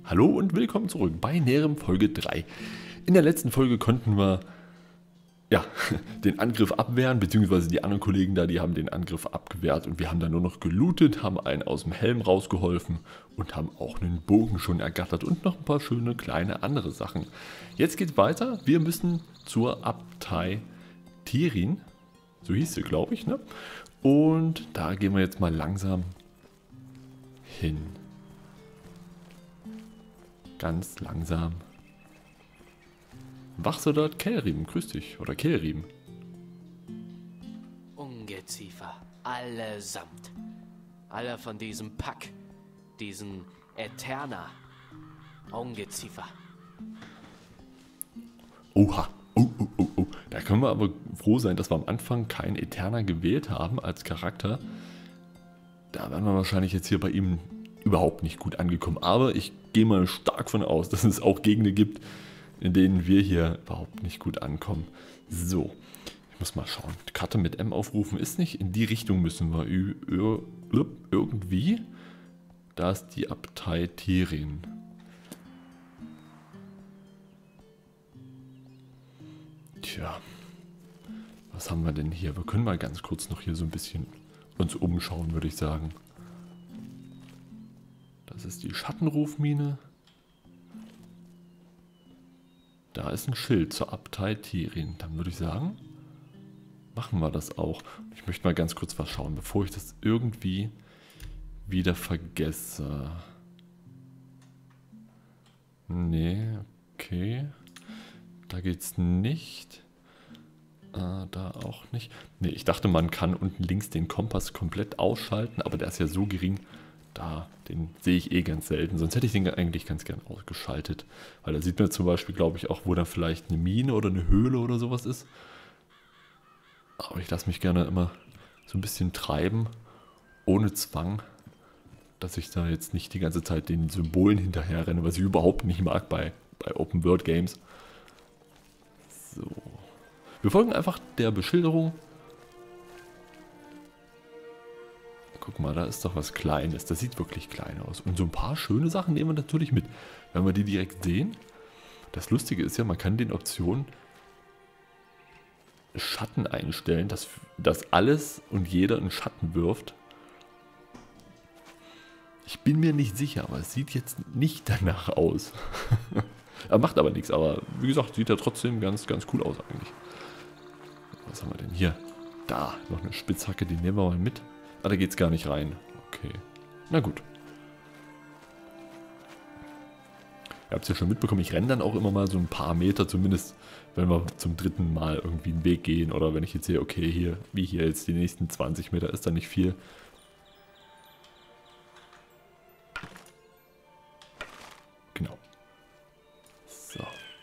Hallo und willkommen zurück bei Nerem Folge 3. In der letzten Folge konnten wir den Angriff abwehren, beziehungsweise die anderen Kollegen da, die haben den Angriff abgewehrt und wir haben dann nur noch gelootet, haben einen aus dem Helm rausgeholfen und haben auch einen Bogen schon ergattert und noch ein paar schöne kleine andere Sachen. Jetzt geht's weiter, wir müssen zur Abtei Tirin, so hieß sie, glaube ich, ne? Und da gehen wir jetzt mal langsam hin. Ganz langsam. Wachsoldat Kelrim, grüß dich. Oder Kelrim. Ungeziefer, allesamt. Alle von diesem Pack, diesen Eterna. Ungeziefer. Oha. Oh. Da können wir aber froh sein, dass wir am Anfang keinen Eterna gewählt haben als Charakter. Da wären wir wahrscheinlich jetzt hier bei ihm überhaupt nicht gut angekommen. Aber ich gehe mal stark von aus, dass es auch Gegner gibt, in denen wir hier überhaupt nicht gut ankommen. So, ich muss mal schauen. Die Karte mit M aufrufen ist nicht. In die Richtung müssen wir irgendwie. Da ist die Abtei Tirin. Tja, was haben wir denn hier? Wir können mal ganz kurz noch hier so ein bisschen uns umschauen, würde ich sagen. Das ist die Schattenrufmine. Da ist ein Schild zur Abtei Tirin. Dann würde ich sagen, machen wir das auch. Ich möchte mal ganz kurz was schauen, bevor ich das irgendwie wieder vergesse. Nee, okay. Da geht's nicht. Da auch nicht. Nee, ich dachte, man kann unten links den Kompass komplett ausschalten, aber der ist ja so gering. Den sehe ich eh ganz selten. Sonst hätte ich den eigentlich ganz gern ausgeschaltet. Weil da sieht man zum Beispiel, glaube ich, auch, wo da vielleicht eine Mine oder eine Höhle oder sowas ist. Aber ich lasse mich gerne immer so ein bisschen treiben, ohne Zwang, dass ich da jetzt nicht die ganze Zeit den Symbolen hinterher renne, was ich überhaupt nicht mag bei Open World Games. So. Wir folgen einfach der Beschilderung. Guck mal, da ist doch was Kleines. Das sieht wirklich klein aus. Und so ein paar schöne Sachen nehmen wir natürlich mit. Wenn wir die direkt sehen. Das Lustige ist ja, man kann den Optionen Schatten einstellen, dass alles und jeder einen Schatten wirft. Ich bin mir nicht sicher, aber es sieht jetzt nicht danach aus. Er macht aber nichts, aber wie gesagt, sieht er trotzdem ganz, ganz cool aus eigentlich. Was haben wir denn hier? Da, noch eine Spitzhacke, die nehmen wir mal mit. Ah, da geht es gar nicht rein. Okay. Na gut. Ihr habt es ja schon mitbekommen, ich renne dann auch immer mal so ein paar Meter, zumindest wenn wir zum dritten Mal irgendwie einen Weg gehen. Oder wenn ich jetzt sehe, okay, hier jetzt die nächsten 20 Meter ist da nicht viel. Genau. So.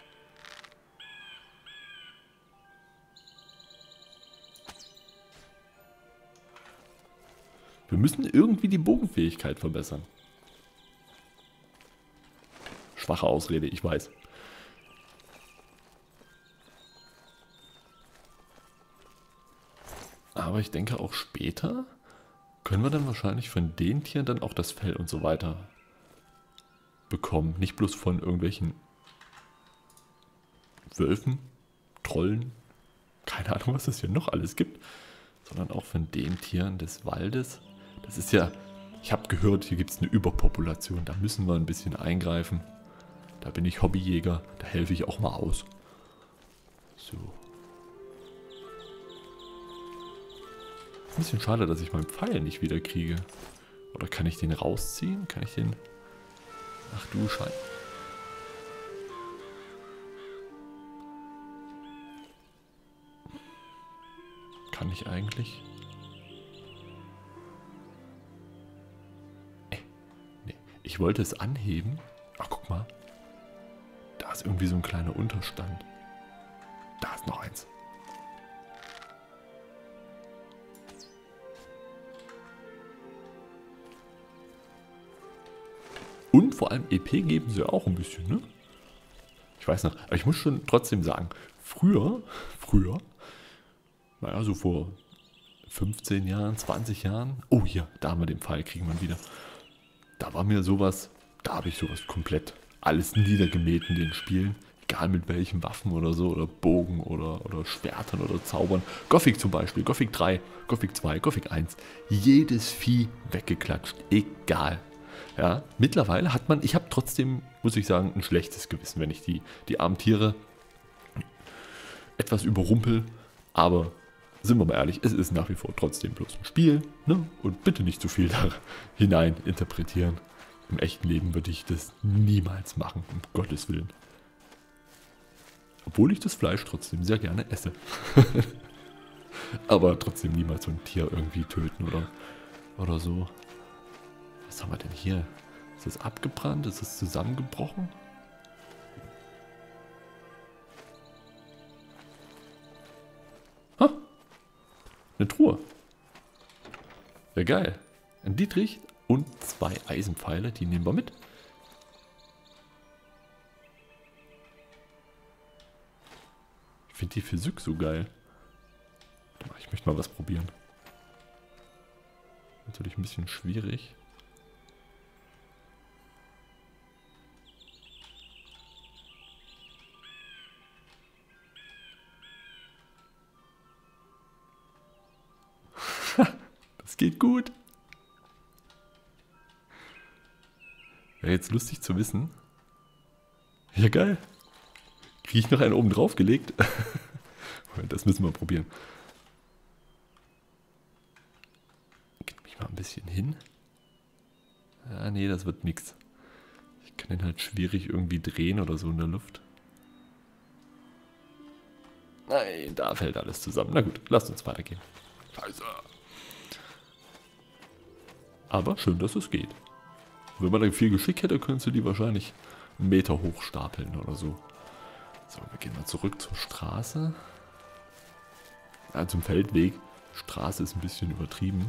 Wir müssen irgendwie die Bogenfähigkeit verbessern. Schwache Ausrede, ich weiß. Aber ich denke auch später können wir dann wahrscheinlich von den Tieren dann auch das Fell und so weiter bekommen. Nicht bloß von irgendwelchen Wölfen, Trollen, keine Ahnung, was es hier noch alles gibt, sondern auch von den Tieren des Waldes. Das ist ja, ich habe gehört, hier gibt es eine Überpopulation, da müssen wir ein bisschen eingreifen. Da bin ich Hobbyjäger, da helfe ich auch mal aus. So. Ein bisschen schade, dass ich meinen Pfeil nicht wieder kriege. Oder kann ich den rausziehen? Kann ich den... Ach du Scheiße. Kann ich eigentlich... Nee. Ich wollte es anheben. Ach, guck mal. Da ist irgendwie so ein kleiner Unterstand. Da ist noch eins. Und vor allem EP geben sie auch ein bisschen, ne? Ich weiß noch, aber ich muss schon trotzdem sagen, früher, naja, so vor 15 Jahren, 20 Jahren, oh hier, da haben wir den Pfeil, kriegen wir wieder. Da war mir sowas Da habe ich sowas komplett alles niedergemäht in den Spielen. Egal mit welchen Waffen oder so, oder Bogen oder Schwertern oder Zaubern. Gothic zum Beispiel, Gothic 3, Gothic 2, Gothic 1. Jedes Vieh weggeklatscht, egal. Ja, mittlerweile hat man, ich habe trotzdem, muss ich sagen, ein schlechtes Gewissen, wenn ich die armen Tiere etwas überrumpel. Aber sind wir mal ehrlich, es ist nach wie vor trotzdem bloß ein Spiel. Ne? Und bitte nicht zu viel da hinein interpretieren. Im echten Leben würde ich das niemals machen, um Gottes Willen. Obwohl ich das Fleisch trotzdem sehr gerne esse. Aber trotzdem niemals so ein Tier irgendwie töten oder so. Was haben wir denn hier? Ist das abgebrannt? Ist das zusammengebrochen? Ha! Eine Truhe. Ja, geil. Ein Dietrich und 2 Eisenpfeile, die nehmen wir mit. Ich finde die Physik so geil. Ich möchte mal was probieren. Natürlich ein bisschen schwierig. Das geht gut. Wäre jetzt lustig zu wissen. Ja, geil. Kriege ich noch einen oben drauf gelegt? Das müssen wir probieren. Gib mich mal ein bisschen hin. Ja, nee, das wird nix. Ich kann den halt schwierig irgendwie drehen oder so in der Luft. Nein, da fällt alles zusammen. Na gut, lasst uns weitergehen. Scheiße. Aber schön, dass es geht. Wenn man da viel Geschick hätte, könntest du die wahrscheinlich einen Meter hoch stapeln oder so. So, wir gehen mal zurück zur Straße. Ja, zum Feldweg. Straße ist ein bisschen übertrieben.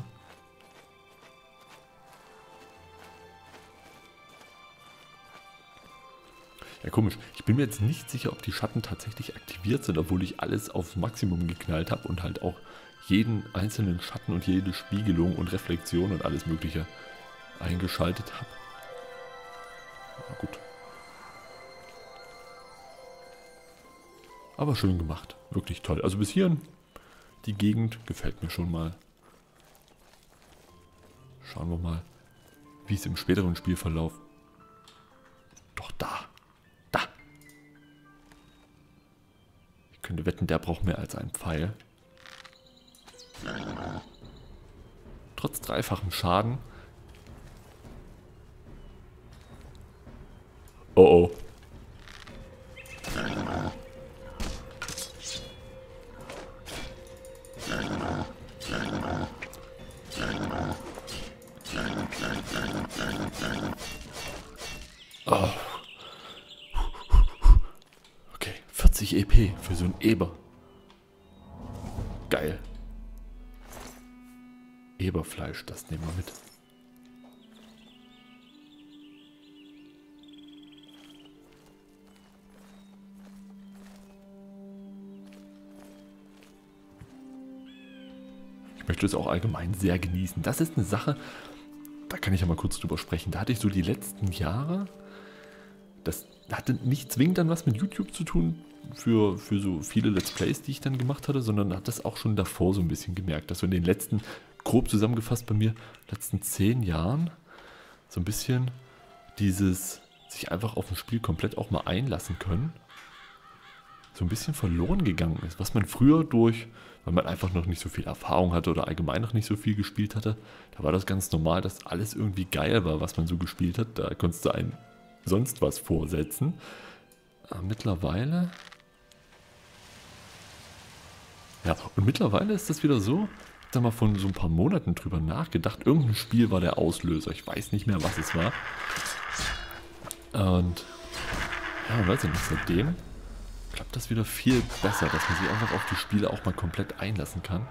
Ja, komisch. Ich bin mir jetzt nicht sicher, ob die Schatten tatsächlich aktiviert sind, obwohl ich alles aufs Maximum geknallt habe und halt auch jeden einzelnen Schatten und jede Spiegelung und Reflexion und alles Mögliche eingeschaltet habe. Na gut. Aber schön gemacht. Wirklich toll. Also bis hierhin, die Gegend gefällt mir schon mal. Schauen wir mal, wie es im späteren Spielverlauf. Doch da. Da. Ich könnte wetten, der braucht mehr als einen Pfeil. Trotz dreifachem Schaden. Oh oh. Oh. Okay, 40 EP für so ein Eber. Geil. Eberfleisch, das nehmen wir mit. Ich möchte es auch allgemein sehr genießen. Das ist eine Sache, da kann ich ja mal kurz drüber sprechen. Da hatte ich so die letzten Jahre, das hatte nicht zwingend dann was mit YouTube zu tun, für so viele Let's Plays, die ich dann gemacht hatte, sondern hat das auch schon davor so ein bisschen gemerkt, dass so in den letzten, grob zusammengefasst bei mir, letzten 10 Jahren so ein bisschen dieses sich einfach auf ein Spiel komplett auch mal einlassen können, so ein bisschen verloren gegangen ist, was man früher durch, weil man einfach noch nicht so viel Erfahrung hatte oder allgemein noch nicht so viel gespielt hatte, da war das ganz normal, dass alles irgendwie geil war, was man so gespielt hat, da konntest du einem sonst was vorsetzen. Aber mittlerweile... Ja, und mittlerweile ist das wieder so, ich habe da mal von so ein paar Monaten drüber nachgedacht, irgendein Spiel war der Auslöser, ich weiß nicht mehr, was es war. Und ja, weiß ich nicht, seitdem klappt das wieder viel besser, dass man sich einfach auf die Spiele auch mal komplett einlassen kann.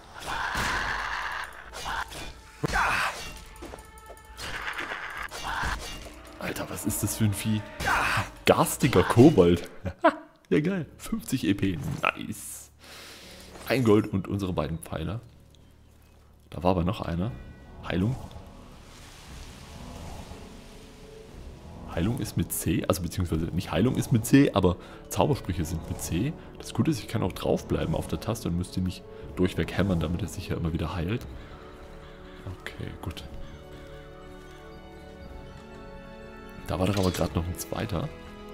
Alter, was ist das für ein Vieh? Garstiger Kobold. Ja, geil. 50 EP. Nice. Ein Gold und unsere beiden Pfeiler. Da war aber noch einer. Heilung. Heilung ist mit C, also beziehungsweise nicht Heilung ist mit C, aber Zaubersprüche sind mit C. Das Gute ist, ich kann auch draufbleiben auf der Taste und müsste nicht durchweg hämmern, damit es sich ja immer wieder heilt. Okay, gut. Da war doch aber gerade noch ein zweiter.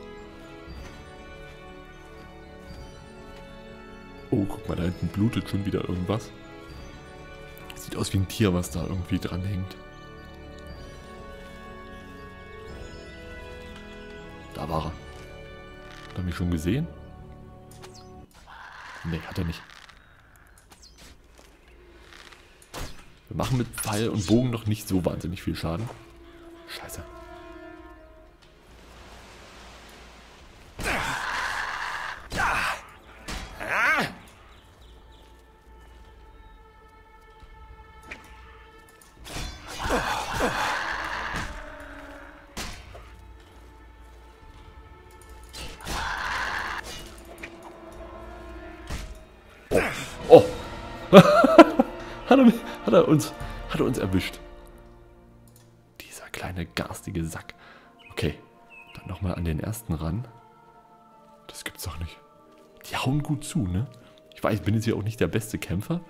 Oh, guck mal, da hinten blutet schon wieder irgendwas. Sieht aus wie ein Tier, was da irgendwie dran hängt. Da war er. Hat er mich schon gesehen? Nee, hat er nicht. Wir machen mit Pfeil und Bogen noch nicht so wahnsinnig viel Schaden. Scheiße. Oh! Hat er uns erwischt. Dieser kleine garstige Sack. Okay, dann nochmal an den ersten ran. Das gibt's doch nicht. Die hauen gut zu, ne? Ich weiß, ich bin jetzt hier auch nicht der beste Kämpfer.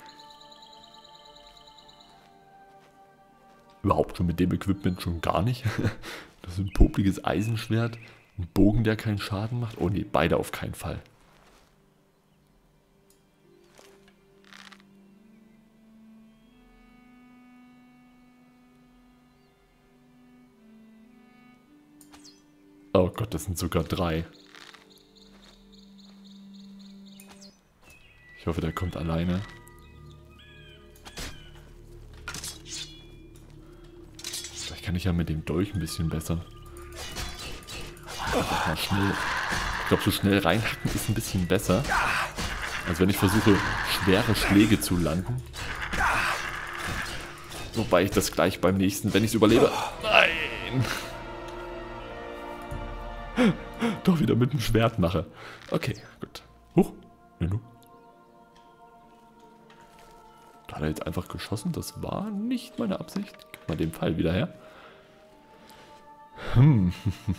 Überhaupt schon mit dem Equipment schon gar nicht. Das ist ein popliges Eisenschwert. Ein Bogen, der keinen Schaden macht. Oh ne, beide auf keinen Fall. Oh Gott, das sind sogar 3. Ich hoffe, der kommt alleine. Vielleicht kann ich ja mit dem Dolch ein bisschen besser. Mal schnell. Ich glaube, so schnell reinhacken ist ein bisschen besser, als wenn ich versuche, schwere Schläge zu landen. Wobei ich das gleich beim nächsten, wenn ich es überlebe... Nein! Doch wieder mit dem Schwert mache. Okay, gut. Huch. Nenu. Da hat er jetzt einfach geschossen. Das war nicht meine Absicht. Gib mal den Pfeil wieder her. Wir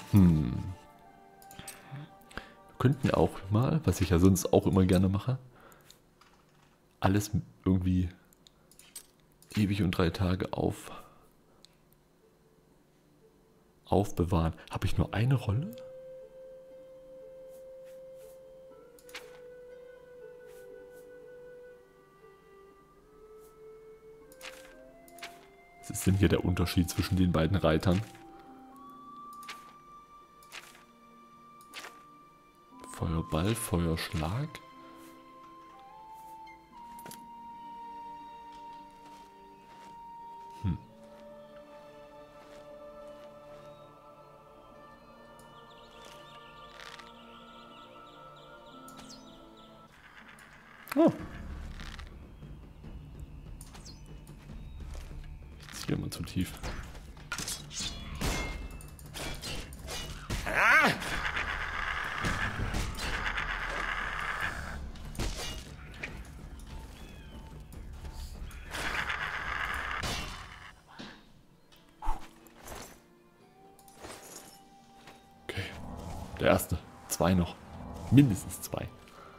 könnten auch mal, was ich ja sonst auch immer gerne mache, alles irgendwie ewig und 3 Tage aufbewahren. Habe ich nur eine Rolle? Was ist denn hier der Unterschied zwischen den beiden Reitern? Feuerball, Feuerschlag. Oh. Ich ziehe mal zu tief. Okay. Der erste. 2 noch. Mindestens 2.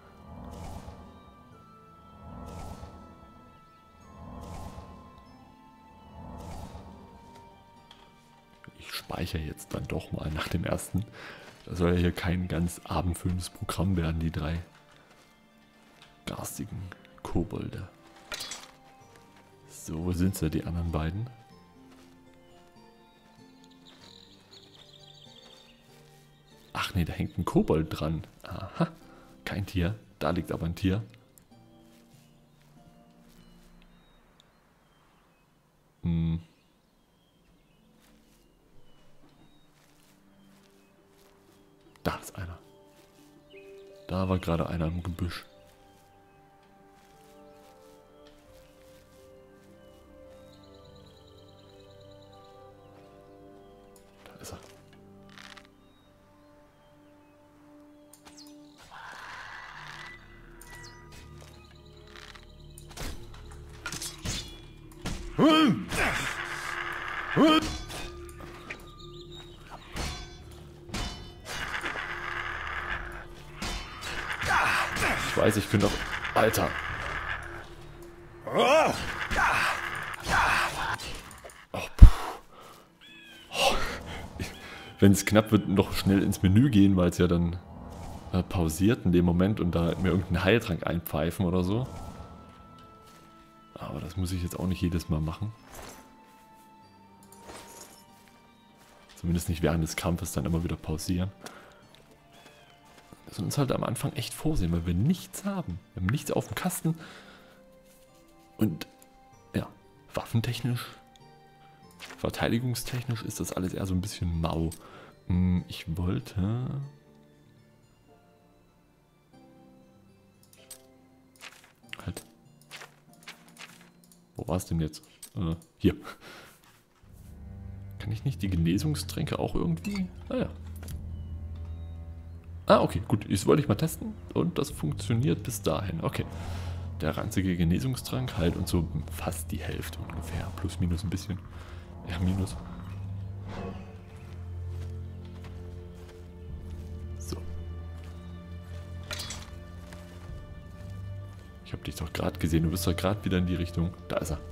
Speichere jetzt dann doch mal nach dem ersten. Das soll ja hier kein ganz abendfüllendes Programm werden, die 3 garstigen Kobolde. So, wo sind sie, die anderen beiden? Ach nee, da hängt ein Kobold dran. Aha, kein Tier. Da liegt aber ein Tier. Da ist einer. Da war gerade einer im Gebüsch. Da ist er. Ich weiß, ich könnte auch... Alter. Oh, wenn es knapp wird, noch schnell ins Menü gehen, weil es ja dann pausiert in dem Moment und da mir irgendeinen Heiltrank einpfeifen oder so. Aber das muss ich jetzt auch nicht jedes Mal machen. Zumindest nicht während des Kampfes dann immer wieder pausieren. Wir müssen uns halt am Anfang echt vorsehen, weil wir nichts haben. Wir haben nichts auf dem Kasten. Und ja, waffentechnisch, verteidigungstechnisch ist das alles eher so ein bisschen mau. Ich wollte... Halt. Wo war es denn jetzt? Hier. Kann ich nicht die Genesungstränke auch irgendwie? Naja. Ah, okay, gut. Das wollte ich mal testen. Und das funktioniert bis dahin. Okay. Der ranzige Genesungstrank halt und so fast die Hälfte ungefähr. Plus, minus ein bisschen. Ja, minus. So. Ich habe dich doch gerade gesehen. Du bist doch gerade wieder in die Richtung. Da ist er.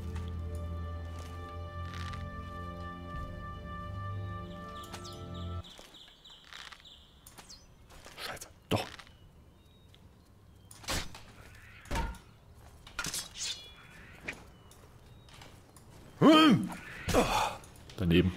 Scheiße. Doch. Daneben.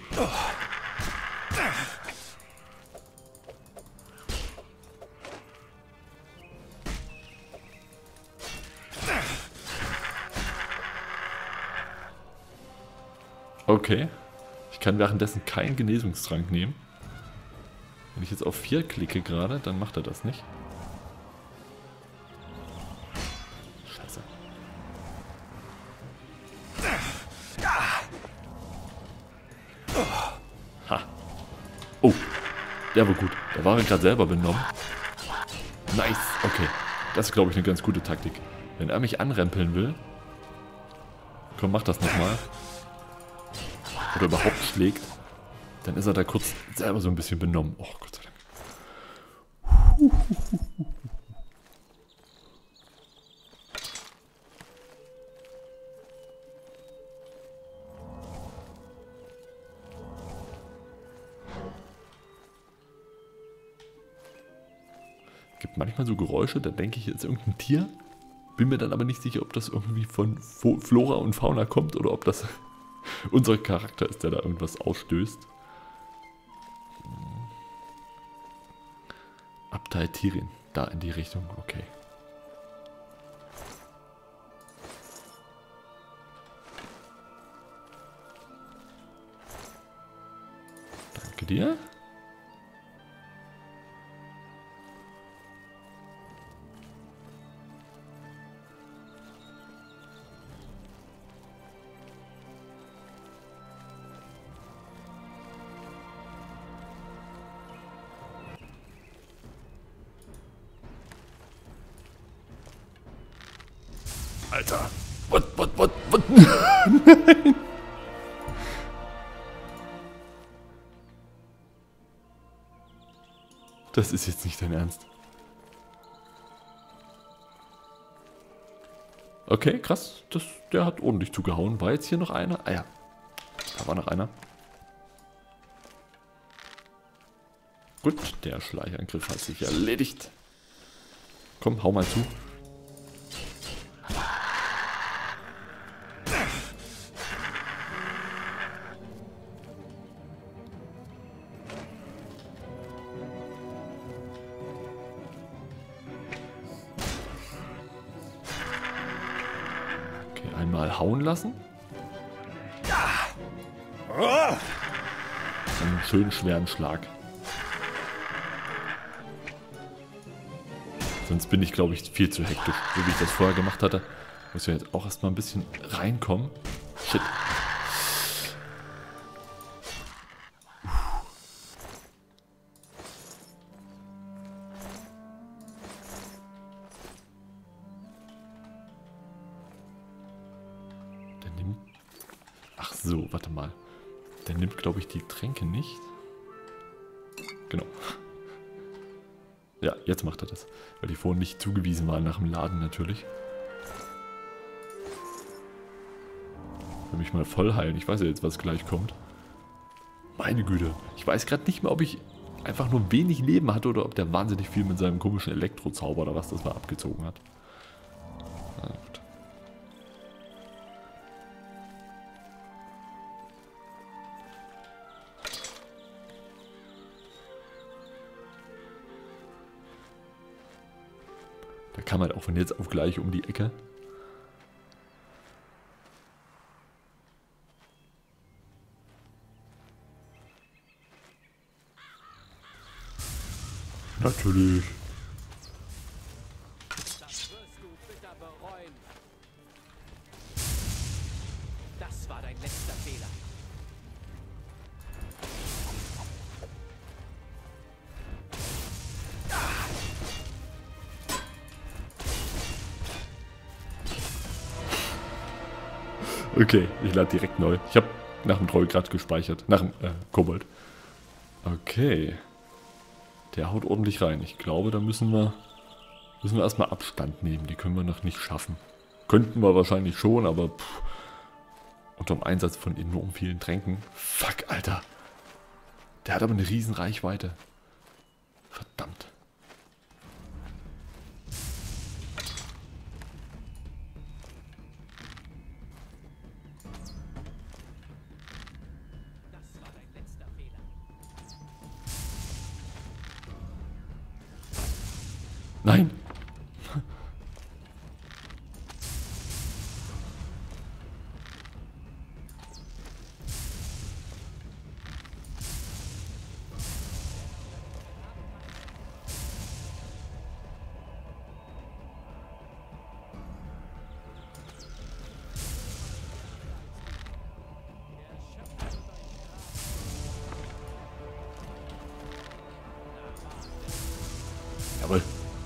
Okay. Ich kann währenddessen keinen Genesungstrank nehmen. Wenn ich jetzt auf 4 klicke gerade, dann macht er das nicht. Scheiße. Ha. Oh, der war gut. Da war er gerade selber benommen. Nice. Okay. Das ist, glaube ich, eine ganz gute Taktik. Wenn er mich anrempeln will... Komm, mach das nochmal. Oder überhaupt schlägt, dann ist er da kurz selber so ein bisschen benommen. Oh, Gott sei Dank. Gibt manchmal so Geräusche, da denke ich jetzt irgendein Tier. Bin mir dann aber nicht sicher, ob das irgendwie von Flora und Fauna kommt oder ob das unser Charakter ist, der da irgendwas ausstößt. Abtei Tirin. Da in die Richtung. Okay. Danke dir. Alter. What? Nein. Das ist jetzt nicht dein Ernst. Okay, krass. Der hat ordentlich zugehauen. War jetzt hier noch einer? Ah ja. Da war noch einer. Gut, der Schleichangriff hat sich erledigt. Komm, hau mal zu. Einmal hauen lassen. Einen schönen schweren Schlag. Sonst bin ich, glaube ich, viel zu hektisch, so wie ich das vorher gemacht hatte. Muss ja jetzt auch erstmal ein bisschen reinkommen. Shit. Ach so, warte mal. Der nimmt, glaube ich, die Tränke nicht. Genau. Ja, jetzt macht er das. Weil die vorhin nicht zugewiesen waren nach dem Laden natürlich. Ich will mich mal voll heilen. Ich weiß ja jetzt, was gleich kommt. Meine Güte. Ich weiß gerade nicht mehr, ob ich einfach nur wenig Leben hatte oder ob der wahnsinnig viel mit seinem komischen Elektrozauber oder was das war abgezogen hat. Na gut. Da kam halt auch von jetzt auf gleich um die Ecke. Natürlich. Das wirst du bitter bereuen. Das war dein letzter Fehler. Okay, ich lade direkt neu. Ich habe nach dem Troll gerade gespeichert. Nach dem Kobold. Okay. Der haut ordentlich rein. Ich glaube, da müssen wir erstmal Abstand nehmen. Die können wir noch nicht schaffen. Könnten wir wahrscheinlich schon, aber unter dem Einsatz von enorm vielen Tränken. Fuck, Alter. Der hat aber eine riesen Reichweite. Verdammt. Das war dein letzter Fehler. Nein. Jawohl.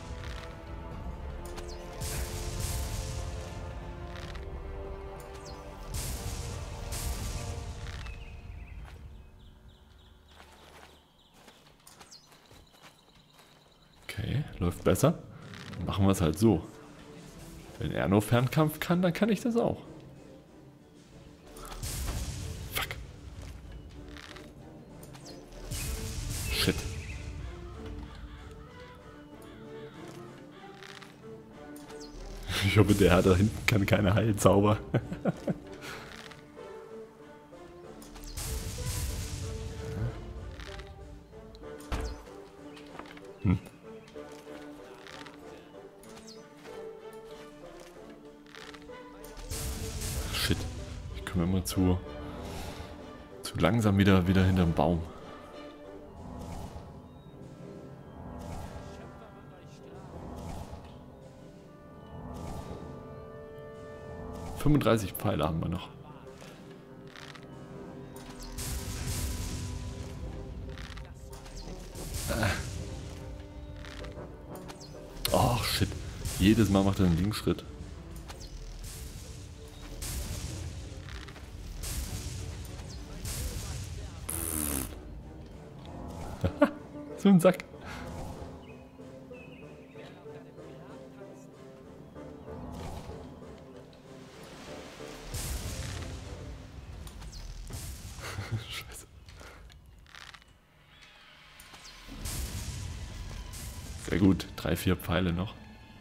Okay, läuft besser. Dann machen wir es halt so. Wenn er nur Fernkampf kann, dann kann ich das auch. Fuck. Shit. Ich hoffe, der da hinten kann keine Heilzauber. Shit. Ich komme immer zu langsam wieder hinterm Baum. – 35 Pfeile haben wir noch. Ach, shit. Jedes Mal macht er einen Linksschritt. So ein Sack. Scheiße. Sehr gut. 3, 4 Pfeile noch.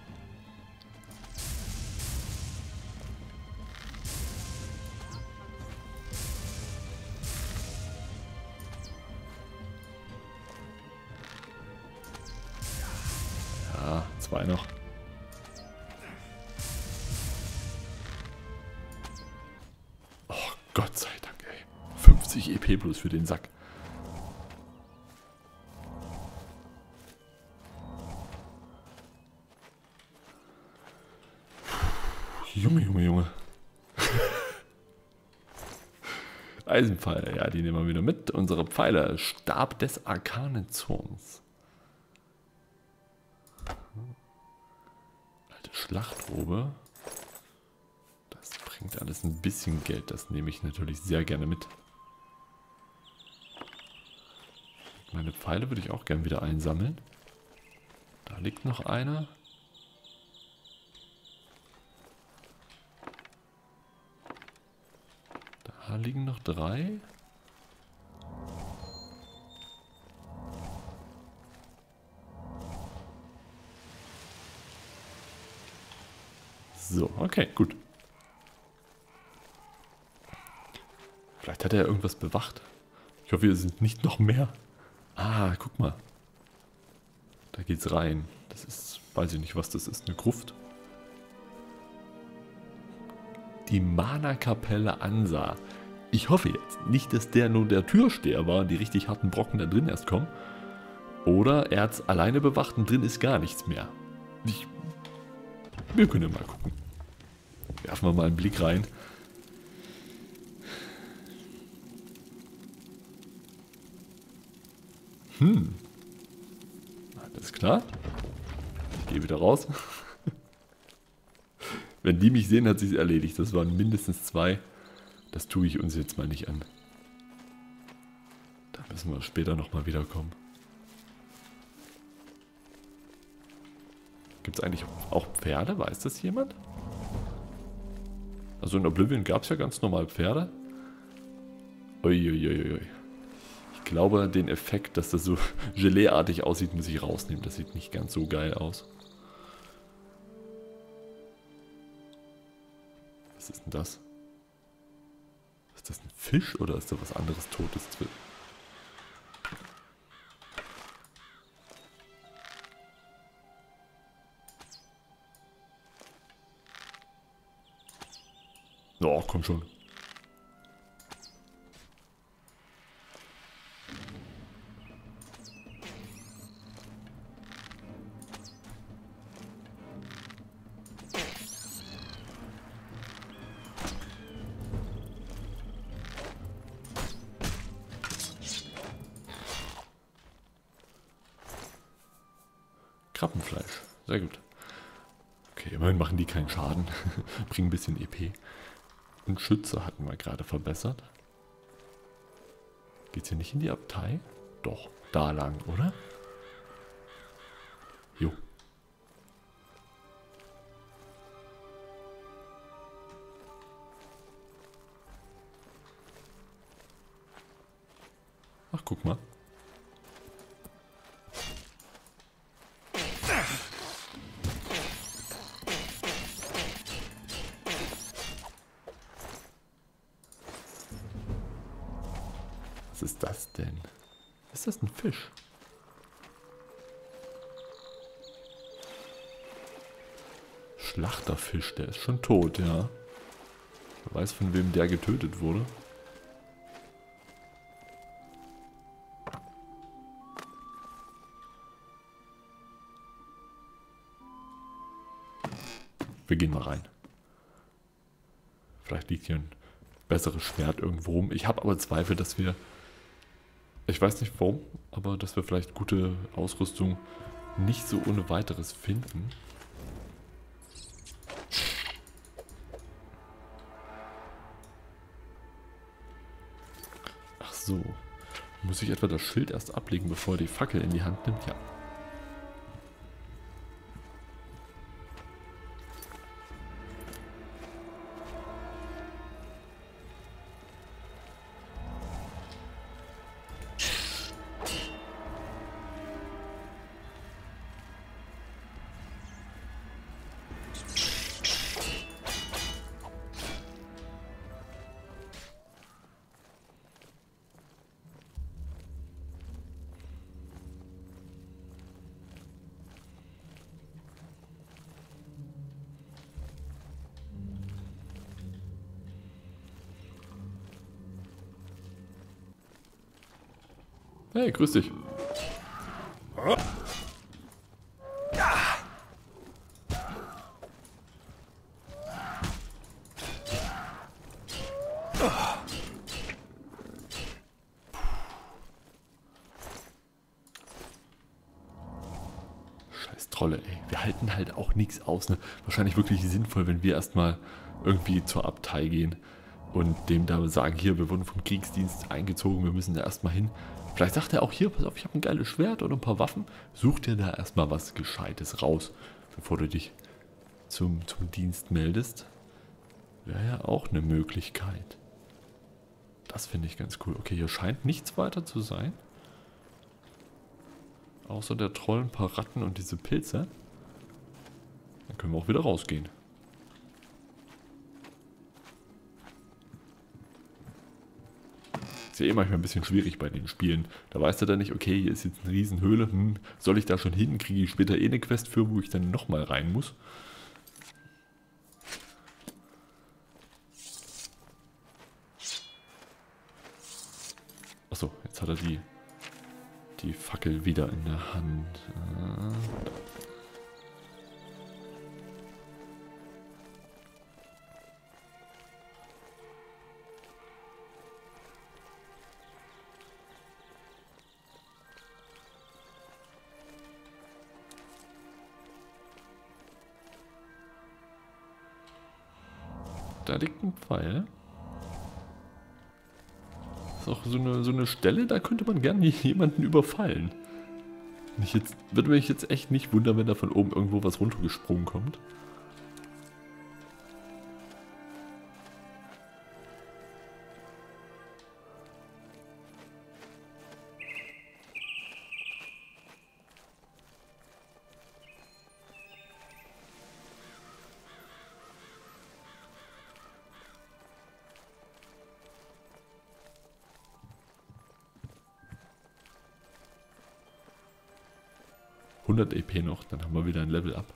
Ja, 2 noch. Oh, Gott sei Dank, ey. 50 EP plus für den Sack. Junge. Eisenpfeile, ja, die nehmen wir wieder mit. Unsere Pfeile. Stab des Arkanenzorns. Alte Schlachtrobe. Das bringt alles ein bisschen Geld. Das nehme ich natürlich sehr gerne mit. Meine Pfeile würde ich auch gerne wieder einsammeln. liegt noch einer. Da liegen noch 3. So, okay, gut. Vielleicht hat er ja irgendwas bewacht. Ich hoffe, hier sind nicht noch mehr. Ah, guck mal. Da geht's rein. Das ist, weiß ich nicht, was das ist. Eine Gruft. Die Mana-Kapelle Ansa. Ich hoffe jetzt nicht, dass der nur der Türsteher war und die richtig harten Brocken da drin erst kommen. Oder er hat's alleine bewacht und drin ist gar nichts mehr. Wir können ja mal gucken. Werfen wir mal einen Blick rein. Alles klar. Ich gehe wieder raus. Wenn die mich sehen, hat sich's erledigt. Das waren mindestens 2. Das tue ich uns jetzt mal nicht an. Da müssen wir später nochmal wiederkommen. Gibt es eigentlich auch Pferde? Weiß das jemand? Also in Oblivion gab es ja ganz normal Pferde. Uiuiuiui. Ich glaube, den Effekt, dass das so Gelee-artig aussieht, muss ich rausnehmen. Das sieht nicht ganz so geil aus. Was ist denn das? Ist das ein Fisch oder ist da was anderes Totes drin? Oh, komm schon. Krabbenfleisch. Sehr gut. Okay, immerhin machen die keinen Schaden. Bringen ein bisschen EP. Und Schütze hatten wir gerade verbessert. Geht's hier nicht in die Abtei? Doch, da lang, oder? Jo. Ach, guck mal. Was ist das denn? Ist das ein Fisch? Schlachterfisch, der ist schon tot, ja. Wer weiß, von wem der getötet wurde. Wir gehen mal rein. Vielleicht liegt hier ein besseres Schwert irgendwo rum. Ich habe aber Zweifel, dass wir... Ich weiß nicht warum, aber dass wir vielleicht gute Ausrüstung nicht so ohne weiteres finden. Ach so. Muss ich etwa das Schild erst ablegen, bevor er die Fackel in die Hand nimmt? Ja. Hey, grüß dich. Scheiß Trolle, ey. Wir halten halt auch nichts aus, ne? Wahrscheinlich wirklich sinnvoll, wenn wir erstmal irgendwie zur Abtei gehen. und dem da sagen, hier, wir wurden vom Kriegsdienst eingezogen, wir müssen da erstmal hin. Vielleicht sagt er auch, hier, pass auf, ich habe ein geiles Schwert oder ein paar Waffen. Such dir da erstmal was Gescheites raus, bevor du dich zum Dienst meldest. Wäre ja auch eine Möglichkeit. Das finde ich ganz cool. Okay, hier scheint nichts weiter zu sein. Außer der Troll, ein paar Ratten und diese Pilze. Dann können wir auch wieder rausgehen. Ist ja eh manchmal ein bisschen schwierig bei den Spielen. Da weißt du dann nicht, okay, hier ist jetzt eine Riesenhöhle. Soll ich da schon hin? Kriege ich später eh eine Quest für, wo ich dann nochmal rein muss? Achso, jetzt hat er die Fackel wieder in der Hand. Da liegt ein Pfeil. Das ist auch so eine Stelle, da könnte man gerne jemanden überfallen. Würde mich jetzt echt nicht wundern, wenn da von oben irgendwo was runtergesprungen kommt. EP noch, dann haben wir wieder ein Level up.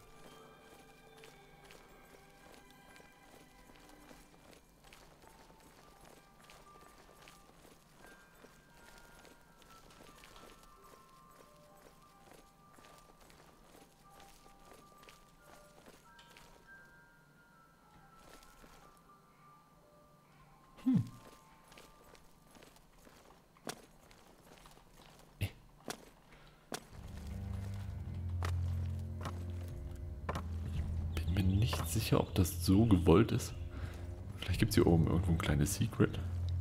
Nicht sicher, ob das so gewollt ist. Vielleicht gibt es hier oben irgendwo ein kleines Secret.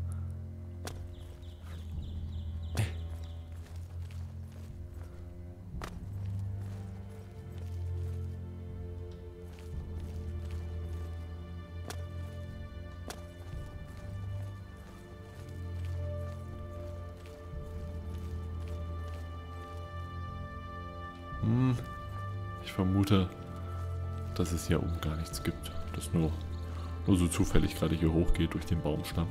Ich vermute, dass es hier oben gar nichts gibt. Das nur so zufällig gerade hier hochgeht durch den Baumstamm.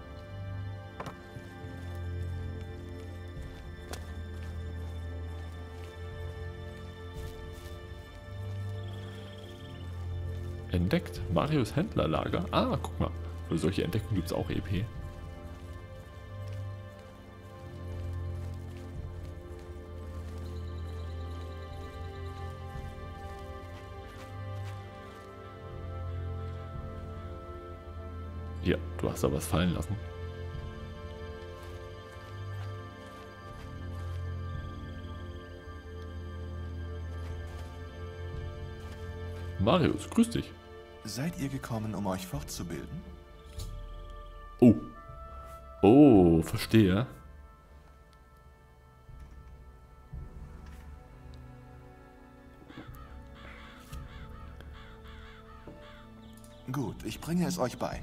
Entdeckt. Marius Händlerlager. Ah, guck mal. Für solche Entdeckungen gibt es auch EP. Ja, du hast da was fallen lassen. Marius, grüß dich. Seid ihr gekommen, um euch fortzubilden? Oh. Oh, verstehe. Gut, ich bringe es euch bei.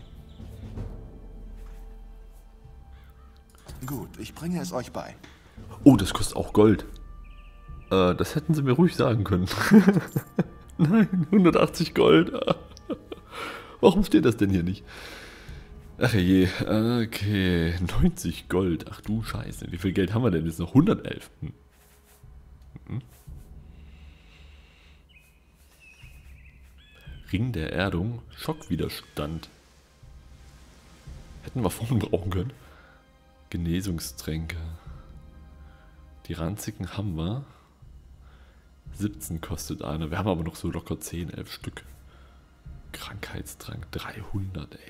Gut, ich bringe es euch bei. Oh, das kostet auch Gold. Das hätten sie mir ruhig sagen können. Nein, 180 Gold. Warum steht das denn hier nicht? Ach je, okay, 90 Gold. Ach du Scheiße, wie viel Geld haben wir denn jetzt noch? 111. Ring der Erdung, Schockwiderstand. Hätten wir vorhin brauchen können. Genesungstränke. Die ranzigen haben wir. 17 kostet eine. Wir haben aber noch so locker 10, 11 Stück. Krankheitstrank 300, ey.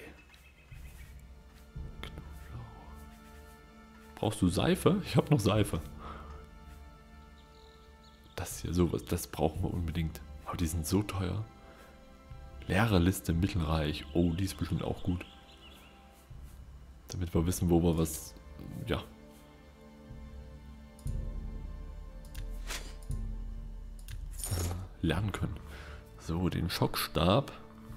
Knoblauch. Brauchst du Seife? Ich habe noch Seife. Das hier, sowas, das brauchen wir unbedingt. Aber die sind so teuer. Lehrerliste Mittelreich. Oh, die ist bestimmt auch gut. Damit wir wissen, wo wir was, ja, lernen können. So, den Schockstab.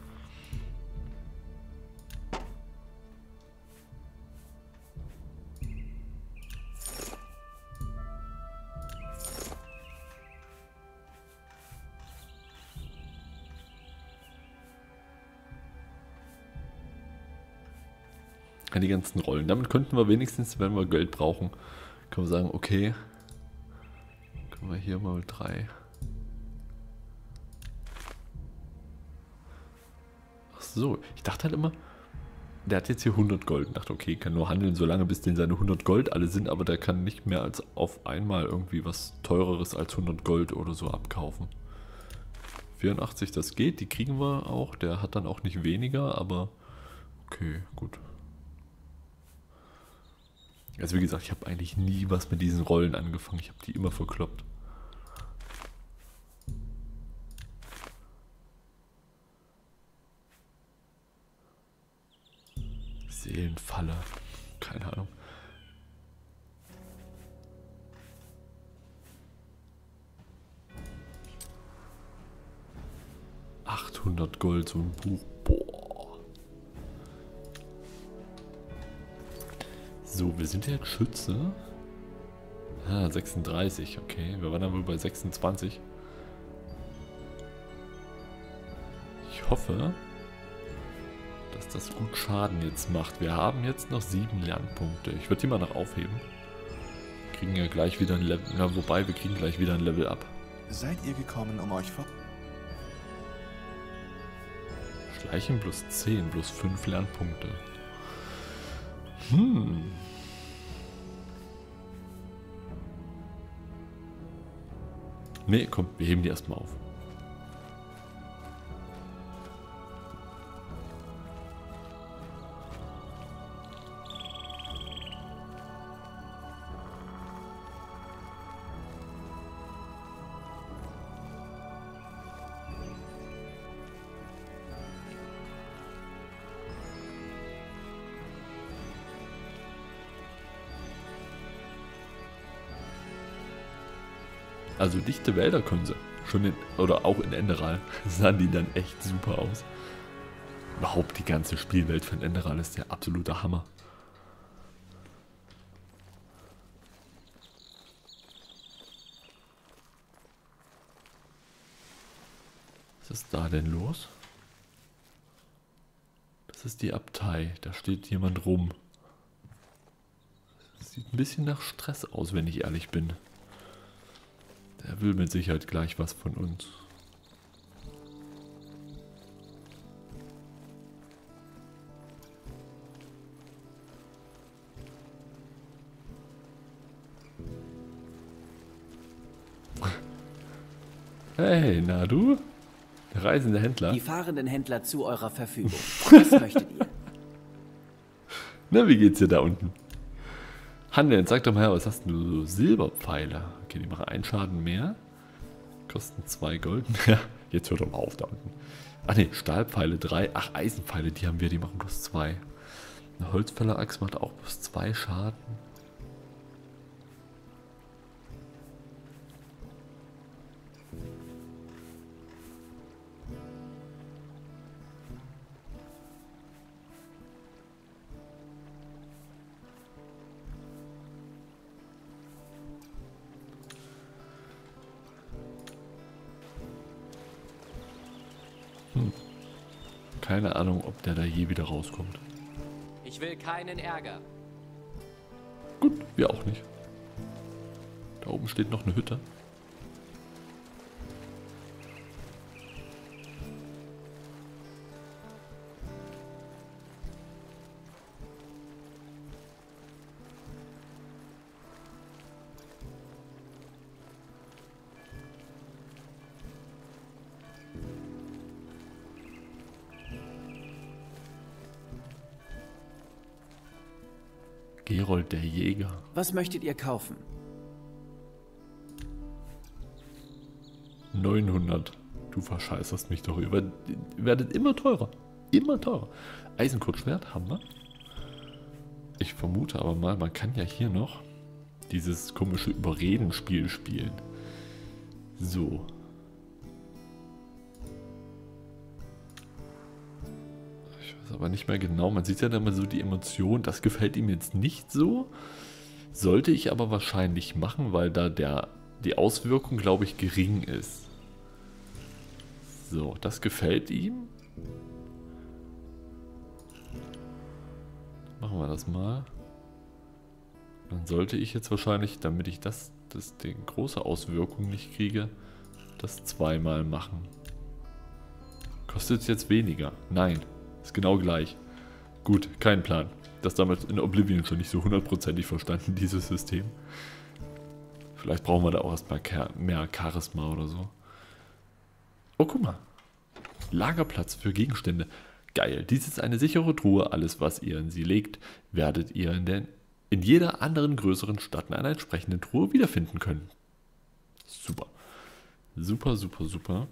Die ganzen Rollen. Damit könnten wir wenigstens, wenn wir Geld brauchen, können wir sagen, okay, können wir hier mal 3. Ach so, ich dachte halt immer, der hat jetzt hier 100 Gold. Ich dachte, okay, kann nur handeln, solange bis den seine 100 Gold alle sind, aber der kann nicht mehr als auf einmal irgendwie was teureres als 100 Gold oder so abkaufen. 84, das geht, die kriegen wir auch. Der hat dann auch nicht weniger, aber okay, gut. Also wie gesagt, ich habe eigentlich nie was mit diesen Rollen angefangen. Ich habe die immer verkloppt. Seelenfalle. Keine Ahnung. $800 Gold, so ein Buch. Boah. So, wir sind ja jetzt Schütze. Ah, 36, okay. Wir waren dann wohl bei 26. Ich hoffe, dass das gut Schaden jetzt macht. Wir haben jetzt noch 7 Lernpunkte. Ich würde die mal noch aufheben. Wir kriegen ja gleich wieder ein Level. Na, wobei, wir kriegen gleich wieder ein Level up. Seid ihr gekommen, um euch vor... Schleichen plus 10, plus 5 Lernpunkte. Nee, komm, wir heben die erstmal auf. Also dichte Wälder können sie. Schon in, oder auch in Enderal sahen die dann echt super aus. Überhaupt die ganze Spielwelt von Enderal ist der absolute Hammer. Was ist da denn los? Das ist die Abtei. Da steht jemand rum. Das sieht ein bisschen nach Stress aus, wenn ich ehrlich bin. Der will mit Sicherheit gleich was von uns. Hey, na du? Der reisende Händler. Die fahrenden Händler zu eurer Verfügung. Was möchtet ihr? Na, wie geht's dir da unten? Handeln, sag doch mal her, was hast du so? Silberpfeile. Okay, die machen einen Schaden mehr. Kosten 2 Gold. Ja, jetzt hört doch mal auf da unten. Ach ne, Stahlpfeile 3. Ach, Eisenpfeile, die haben wir, die machen plus 2. Eine Holzfäller-Axt macht auch plus 2 Schaden. Keine Ahnung, ob der da je wieder rauskommt. Ich will keinen Ärger. Gut, wir auch nicht. Da oben steht noch eine Hütte. Gerold der Jäger. Was möchtet ihr kaufen? 900. Du verscheißerst mich doch über. Ihr werdet immer teurer. Immer teurer. Eisenkurzschwert haben wir. Ich vermute aber mal, man kann ja hier noch dieses komische Überreden-Spiel spielen. So. Ich weiß aber nicht mehr genau. Man sieht ja dann mal so die Emotion. Das gefällt ihm jetzt nicht so. Sollte ich aber wahrscheinlich machen, weil da die Auswirkung, glaube ich, gering ist. So, das gefällt ihm. Machen wir das mal. Dann sollte ich jetzt wahrscheinlich, damit ich die große Auswirkung nicht kriege, das zweimal machen. Kostet es jetzt weniger? Nein, ist genau gleich. Gut, kein Plan. Das damals in Oblivion schon nicht so hundertprozentig verstanden, dieses System. Vielleicht brauchen wir da auch erstmal mehr Charisma oder so. Oh, guck mal. Lagerplatz für Gegenstände. Geil. Dies ist eine sichere Truhe. Alles, was ihr in sie legt, werdet ihr in jeder anderen größeren Stadt in einer entsprechenden Truhe wiederfinden können. Super. Super, super, super.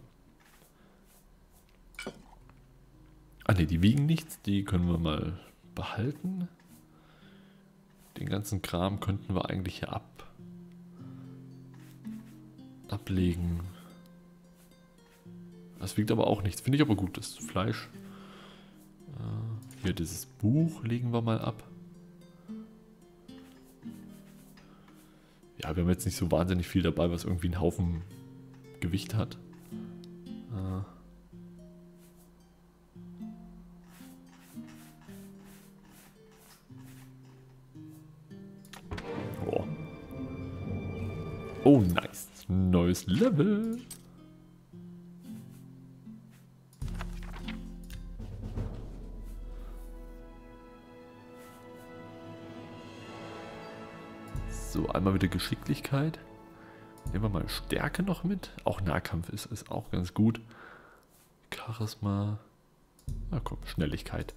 Ah ne, die wiegen nichts. Die können wir mal behalten. Den ganzen Kram könnten wir eigentlich hier ablegen. Das wiegt aber auch nichts. Finde ich aber gut. Das Fleisch. Hier dieses Buch legen wir mal ab. Ja, wir haben jetzt nicht so wahnsinnig viel dabei, was irgendwie einen Haufen Gewicht hat. Oh. Oh, nice. Neues Level. So, einmal wieder Geschicklichkeit. Nehmen wir mal Stärke noch mit. Auch Nahkampf ist auch ganz gut. Charisma. Na komm, Schnelligkeit.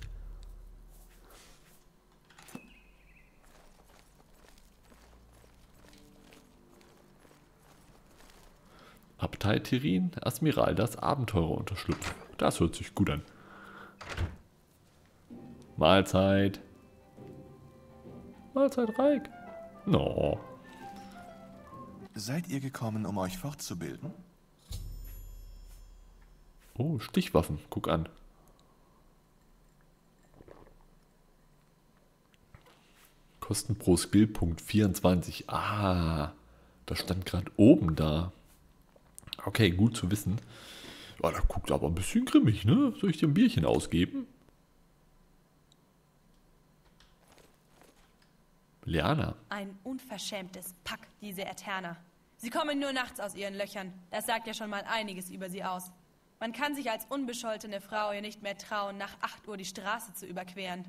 Abtei Tirin, Admiral, das Abenteurer unterschlüpft. Das hört sich gut an. Mahlzeit. Mahlzeit, Reik. No. Seid ihr gekommen, um euch fortzubilden? Oh, Stichwaffen. Guck an. Kosten pro Skillpunkt 24. Ah, das stand gerade oben da. Okay, gut zu wissen. Ja, da guckt aber ein bisschen grimmig, ne? Soll ich dir ein Bierchen ausgeben? Liana. Ein unverschämtes Pack, diese Eterna. Sie kommen nur nachts aus ihren Löchern. Das sagt ja schon mal einiges über sie aus. Man kann sich als unbescholtene Frau ihr nicht mehr trauen, nach 8 Uhr die Straße zu überqueren.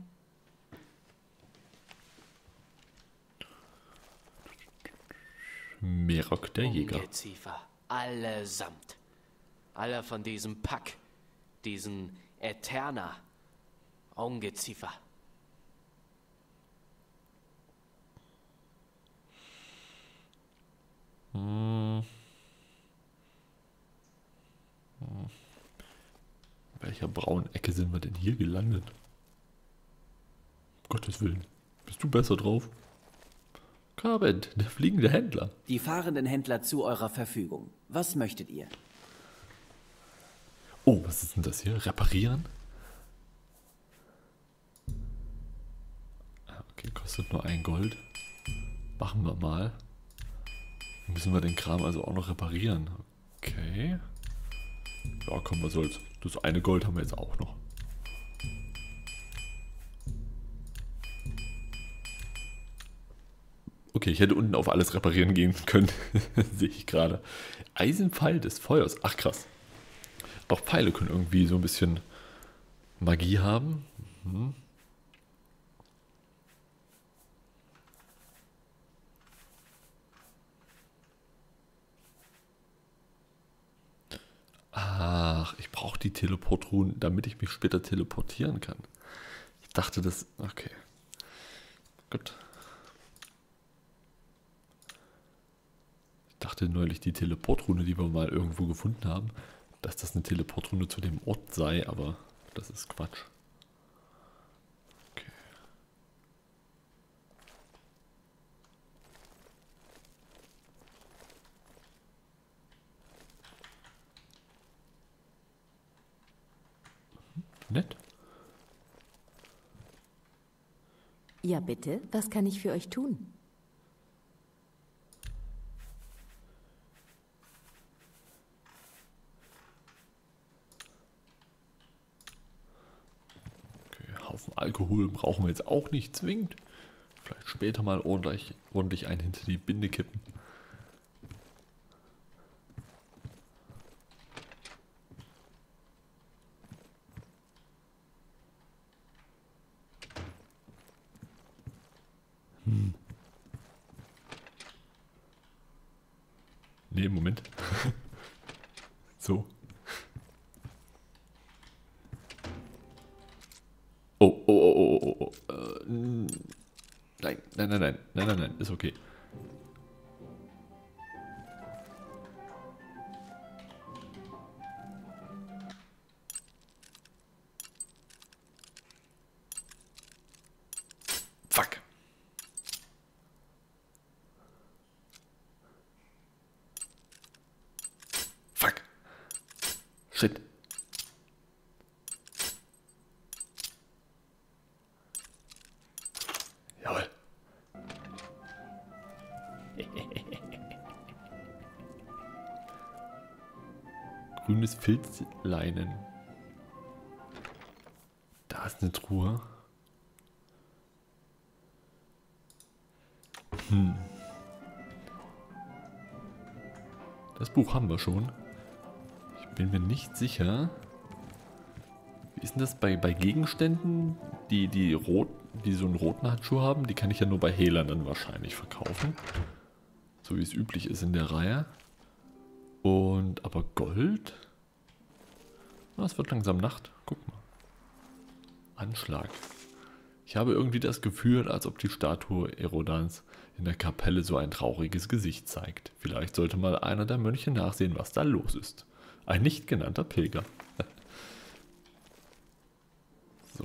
Merok der Jäger. Ungeziefer. Allesamt. Alle von diesem Pack. Diesen Eterna. Ungeziefer. Welcher braunen Ecke sind wir denn hier gelandet? Um Gottes Willen. Bist du besser drauf? Carbent, der fliegende Händler. Die fahrenden Händler zu eurer Verfügung. Was möchtet ihr? Oh, was ist denn das hier? Reparieren? Okay, kostet nur 1 Gold. Machen wir mal. Müssen wir den Kram also auch noch reparieren. Okay. Ja, komm, was soll's. Das eine Gold haben wir jetzt auch noch. Okay, ich hätte unten auf alles reparieren gehen können. Sehe ich gerade. Eisenpfeil des Feuers. Ach, krass. Auch Pfeile können irgendwie so ein bisschen Magie haben. Mhm. Ach, ich brauche die Teleportruhen, damit ich mich später teleportieren kann. Ich dachte, das... Okay. Gut. Ich dachte neulich, die Teleportrune, die wir mal irgendwo gefunden haben, dass das eine Teleportrune zu dem Ort sei, aber das ist Quatsch. Okay. Nett. Ja, bitte. Was kann ich für euch tun? Okay, Haufen Alkohol brauchen wir jetzt auch nicht zwingend. Vielleicht später mal ordentlich einen hinter die Binde kippen. Nee, Moment. So. Oh. Nein, ist okay. Fuck. Fuck. Shit. Jawohl. Grünes Filzleinen. Da ist eine Truhe. Das Buch haben wir schon. Ich bin mir nicht sicher. Wie ist denn das bei Gegenständen, die so einen roten Handschuh haben? Die kann ich ja nur bei Hehlern dann wahrscheinlich verkaufen. So wie es üblich ist in der Reihe. Und aber Gold? Ah, es wird langsam Nacht. Guck mal. Anschlag. Ich habe irgendwie das Gefühl, als ob die Statue Erodans in der Kapelle so ein trauriges Gesicht zeigt. Vielleicht sollte mal einer der Mönche nachsehen, was da los ist. Ein nicht genannter Pilger. So.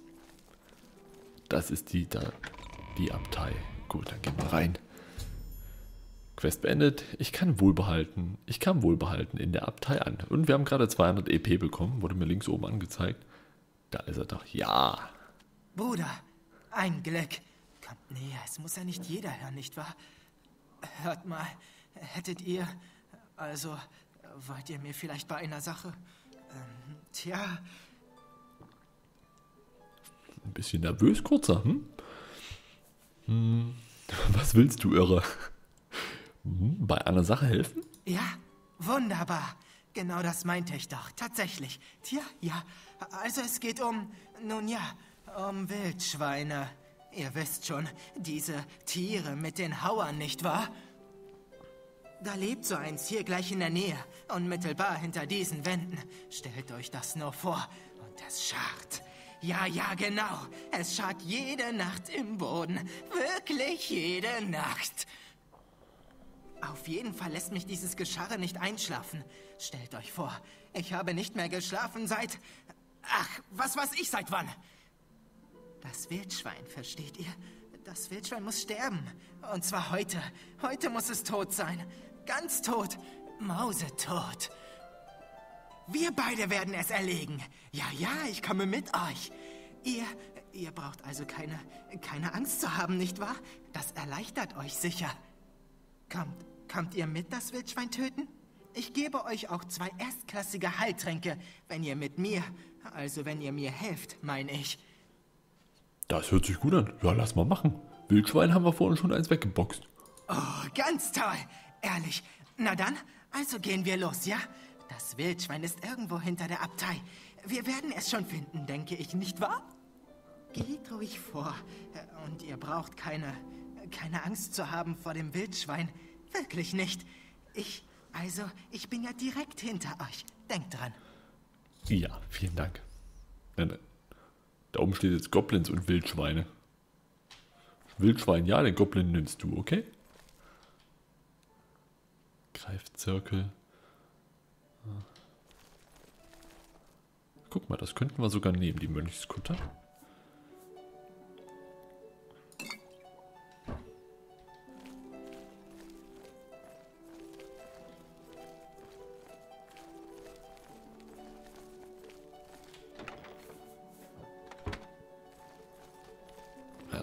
Das ist die Abtei. Gut, dann gehen wir rein. Quest beendet. Ich kam wohlbehalten in der Abtei an. Und wir haben gerade 200 EP bekommen. Wurde mir links oben angezeigt. Da ist er doch. Ja. Bruder, ein Glück. Kommt näher, es muss ja nicht jeder hören, nicht wahr? Hört mal, hättet ihr... Also, wollt ihr mir vielleicht bei einer Sache... Tja... Ein bisschen nervös, kurzer, Was willst du, Irre? Bei einer Sache helfen? Ja, wunderbar. Genau das meinte ich doch, tatsächlich. Tja, ja, also es geht um... Nun ja, um Wildschweine. Ihr wisst schon, diese Tiere mit den Hauern, nicht wahr? Da lebt so eins hier gleich in der Nähe, unmittelbar hinter diesen Wänden. Stellt euch das nur vor. Und es scharrt. Ja, genau. Es scharrt jede Nacht im Boden. Wirklich jede Nacht. Auf jeden Fall lässt mich dieses Gescharre nicht einschlafen. Stellt euch vor, ich habe nicht mehr geschlafen seit... Ach, was weiß ich seit wann? Das Wildschwein, versteht ihr? Das Wildschwein muss sterben. Und zwar heute. Heute muss es tot sein. Ganz tot. Mausetot. Wir beide werden es erlegen. Ja, ich komme mit euch. Ihr braucht also keine Angst zu haben, nicht wahr? Das erleichtert euch sicher. Kommt ihr mit, das Wildschwein töten? Ich gebe euch auch 2 erstklassige Heiltränke, wenn ihr mit mir, also wenn ihr mir helft, meine ich. Das hört sich gut an. Ja, lass mal machen. Wildschwein haben wir vorhin schon eins weggeboxt. Oh, ganz toll. Ehrlich. Na dann, also gehen wir los, ja? Das Wildschwein ist irgendwo hinter der Abtei. Wir werden es schon finden, denke ich, nicht wahr? Geht ruhig vor. Und ihr braucht keine Angst zu haben vor dem Wildschwein. Wirklich nicht. Ich bin ja direkt hinter euch. Denkt dran. Ja, vielen Dank. Nein. Da oben steht jetzt Goblins und Wildschweine. Wildschwein, ja, den Goblin nimmst du, okay? Greifzirkel. Guck mal, das könnten wir sogar nehmen, die Mönchskutter.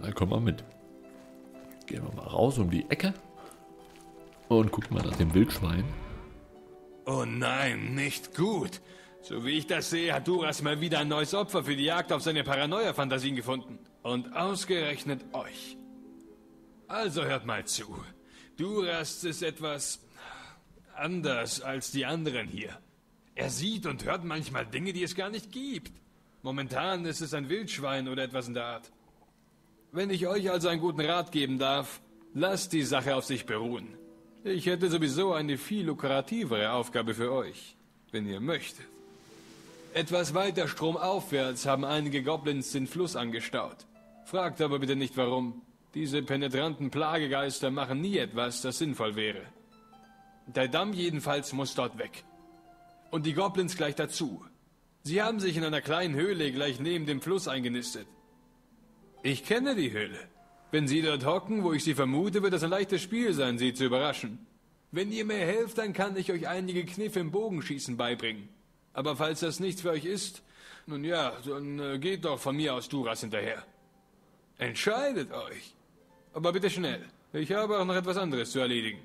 dann komm mal mit. Gehen wir mal raus um die Ecke und gucken mal nach dem Wildschwein. Oh nein, nicht gut. So wie ich das sehe, hat Duras mal wieder ein neues Opfer für die Jagd auf seine Paranoia-Fantasien gefunden. Und ausgerechnet euch. Also hört mal zu. Duras ist etwas anders als die anderen hier. Er sieht und hört manchmal Dinge, die es gar nicht gibt. Momentan ist es ein Wildschwein oder etwas in der Art. Wenn ich euch also einen guten Rat geben darf, lasst die Sache auf sich beruhen. Ich hätte sowieso eine viel lukrativere Aufgabe für euch, wenn ihr möchtet. Etwas weiter stromaufwärts haben einige Goblins den Fluss angestaut. Fragt aber bitte nicht warum. Diese penetranten Plagegeister machen nie etwas, das sinnvoll wäre. Der Damm jedenfalls muss dort weg. Und die Goblins gleich dazu. Sie haben sich in einer kleinen Höhle gleich neben dem Fluss eingenistet. Ich kenne die Höhle. Wenn Sie dort hocken, wo ich Sie vermute, wird es ein leichtes Spiel sein, Sie zu überraschen. Wenn ihr mir helft, dann kann ich euch einige Kniffe im Bogenschießen beibringen. Aber falls das nichts für euch ist, nun ja, dann geht doch von mir aus Duras hinterher. Entscheidet euch. Aber bitte schnell. Ich habe auch noch etwas anderes zu erledigen.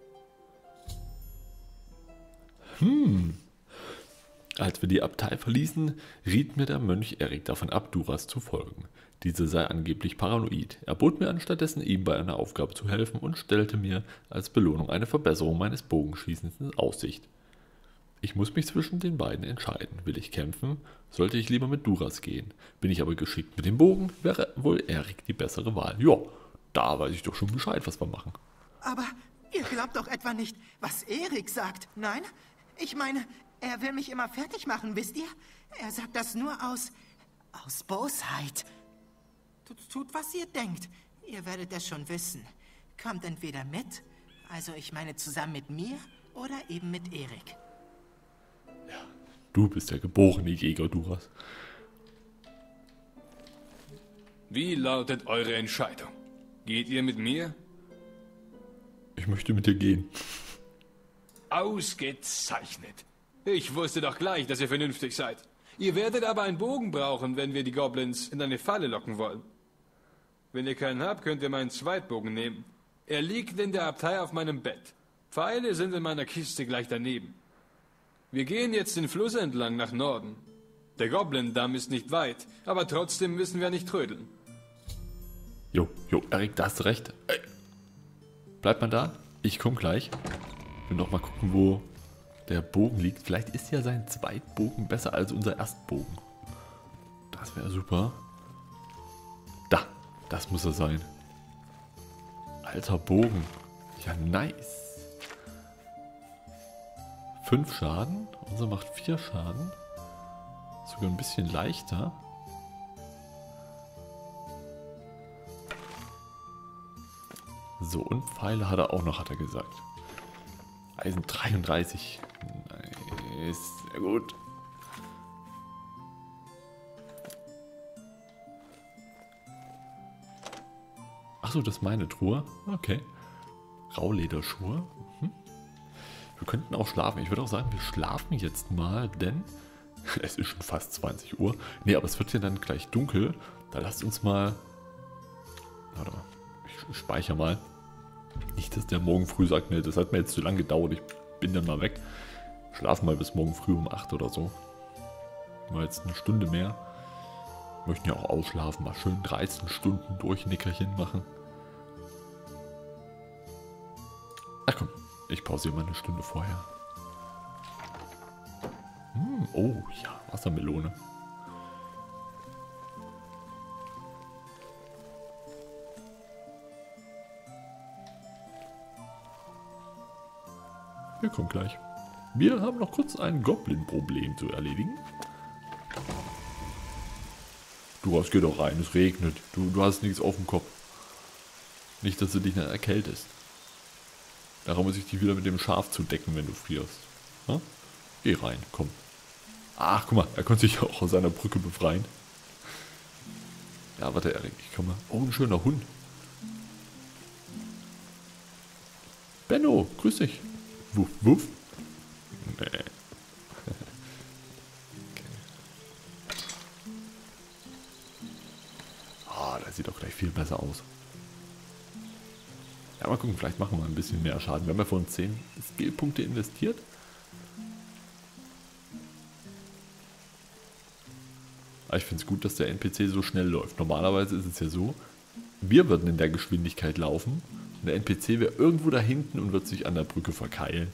Als wir die Abtei verließen, riet mir der Mönch Erik davon ab, Duras zu folgen. Diese sei angeblich paranoid. Er bot mir anstattdessen, ihm bei einer Aufgabe zu helfen und stellte mir als Belohnung eine Verbesserung meines Bogenschießens in Aussicht. Ich muss mich zwischen den beiden entscheiden. Will ich kämpfen, sollte ich lieber mit Duras gehen. Bin ich aber geschickt mit dem Bogen, wäre wohl Erik die bessere Wahl. Ja, da weiß ich doch schon Bescheid, was wir machen. Aber ihr glaubt doch etwa nicht, was Erik sagt, nein? Ich meine, er will mich immer fertig machen, wisst ihr? Er sagt das nur aus Bosheit. Tut, was ihr denkt. Ihr werdet es schon wissen. Kommt entweder mit, also ich meine zusammen mit mir, oder eben mit Erik. Du bist der geborene Jäger, Duras. Wie lautet eure Entscheidung? Geht ihr mit mir? Ich möchte mit dir gehen. Ausgezeichnet. Ich wusste doch gleich, dass ihr vernünftig seid. Ihr werdet aber einen Bogen brauchen, wenn wir die Goblins in eine Falle locken wollen. Wenn ihr keinen habt, könnt ihr meinen Zweitbogen nehmen. Er liegt in der Abtei auf meinem Bett. Pfeile sind in meiner Kiste gleich daneben. Wir gehen jetzt den Fluss entlang nach Norden. Der Goblin-Damm ist nicht weit, aber trotzdem müssen wir nicht trödeln. Jo, Erik, da hast du recht. Ey. Bleib mal da, ich komm gleich. Will noch mal gucken, wo der Bogen liegt. Vielleicht ist ja sein Zweitbogen besser als unser Erstbogen. Das wäre super. Da, das muss er sein. Alter Bogen. Ja, nice. 5 Schaden. Unser macht 4 Schaden. Sogar ein bisschen leichter. So, und Pfeile hat er auch noch, hat er gesagt. Eisen 33. Nice. Sehr gut. Achso, das ist meine Truhe. Okay. Raulederschuhe. Wir könnten auch schlafen. Ich würde auch sagen, wir schlafen jetzt mal, denn es ist schon fast 20 Uhr. Ne, aber es wird ja dann gleich dunkel. Da lasst uns mal... Warte mal. Ich speichere mal. Nicht, dass der morgen früh sagt, ne, das hat mir jetzt zu lange gedauert. Ich bin dann mal weg. Schlafen mal bis morgen früh um 8 oder so. Mal jetzt eine Stunde mehr. Möchten ja auch ausschlafen. Mal schön 13 Stunden Durchnickerchen machen. Ach komm. Ich pausiere mal eine Stunde vorher. Oh ja, Wassermelone. Wir kommen gleich. Wir haben noch kurz ein Goblin-Problem zu erledigen. Du geh doch rein, es regnet. Du hast nichts auf dem Kopf. Nicht, dass du dich dann erkältest. Darum muss ich dich wieder mit dem Schaf zudecken, wenn du frierst. Ha? Geh rein, komm. Ach, guck mal, er konnte sich auch aus seiner Brücke befreien. Ja, warte, Erik, ich komme. Oh, ein schöner Hund. Benno, grüß dich. Wuff, wuff. Nee. Okay. Ah, das Das sieht doch gleich viel besser aus. Ja, mal gucken, vielleicht machen wir ein bisschen mehr Schaden. Wir haben ja vorhin 10 Skillpunkte investiert. Aber ich finde es gut, dass der NPC so schnell läuft. Normalerweise ist es ja so, wir würden in der Geschwindigkeit laufen und der NPC wäre irgendwo da hinten und wird sich an der Brücke verkeilen.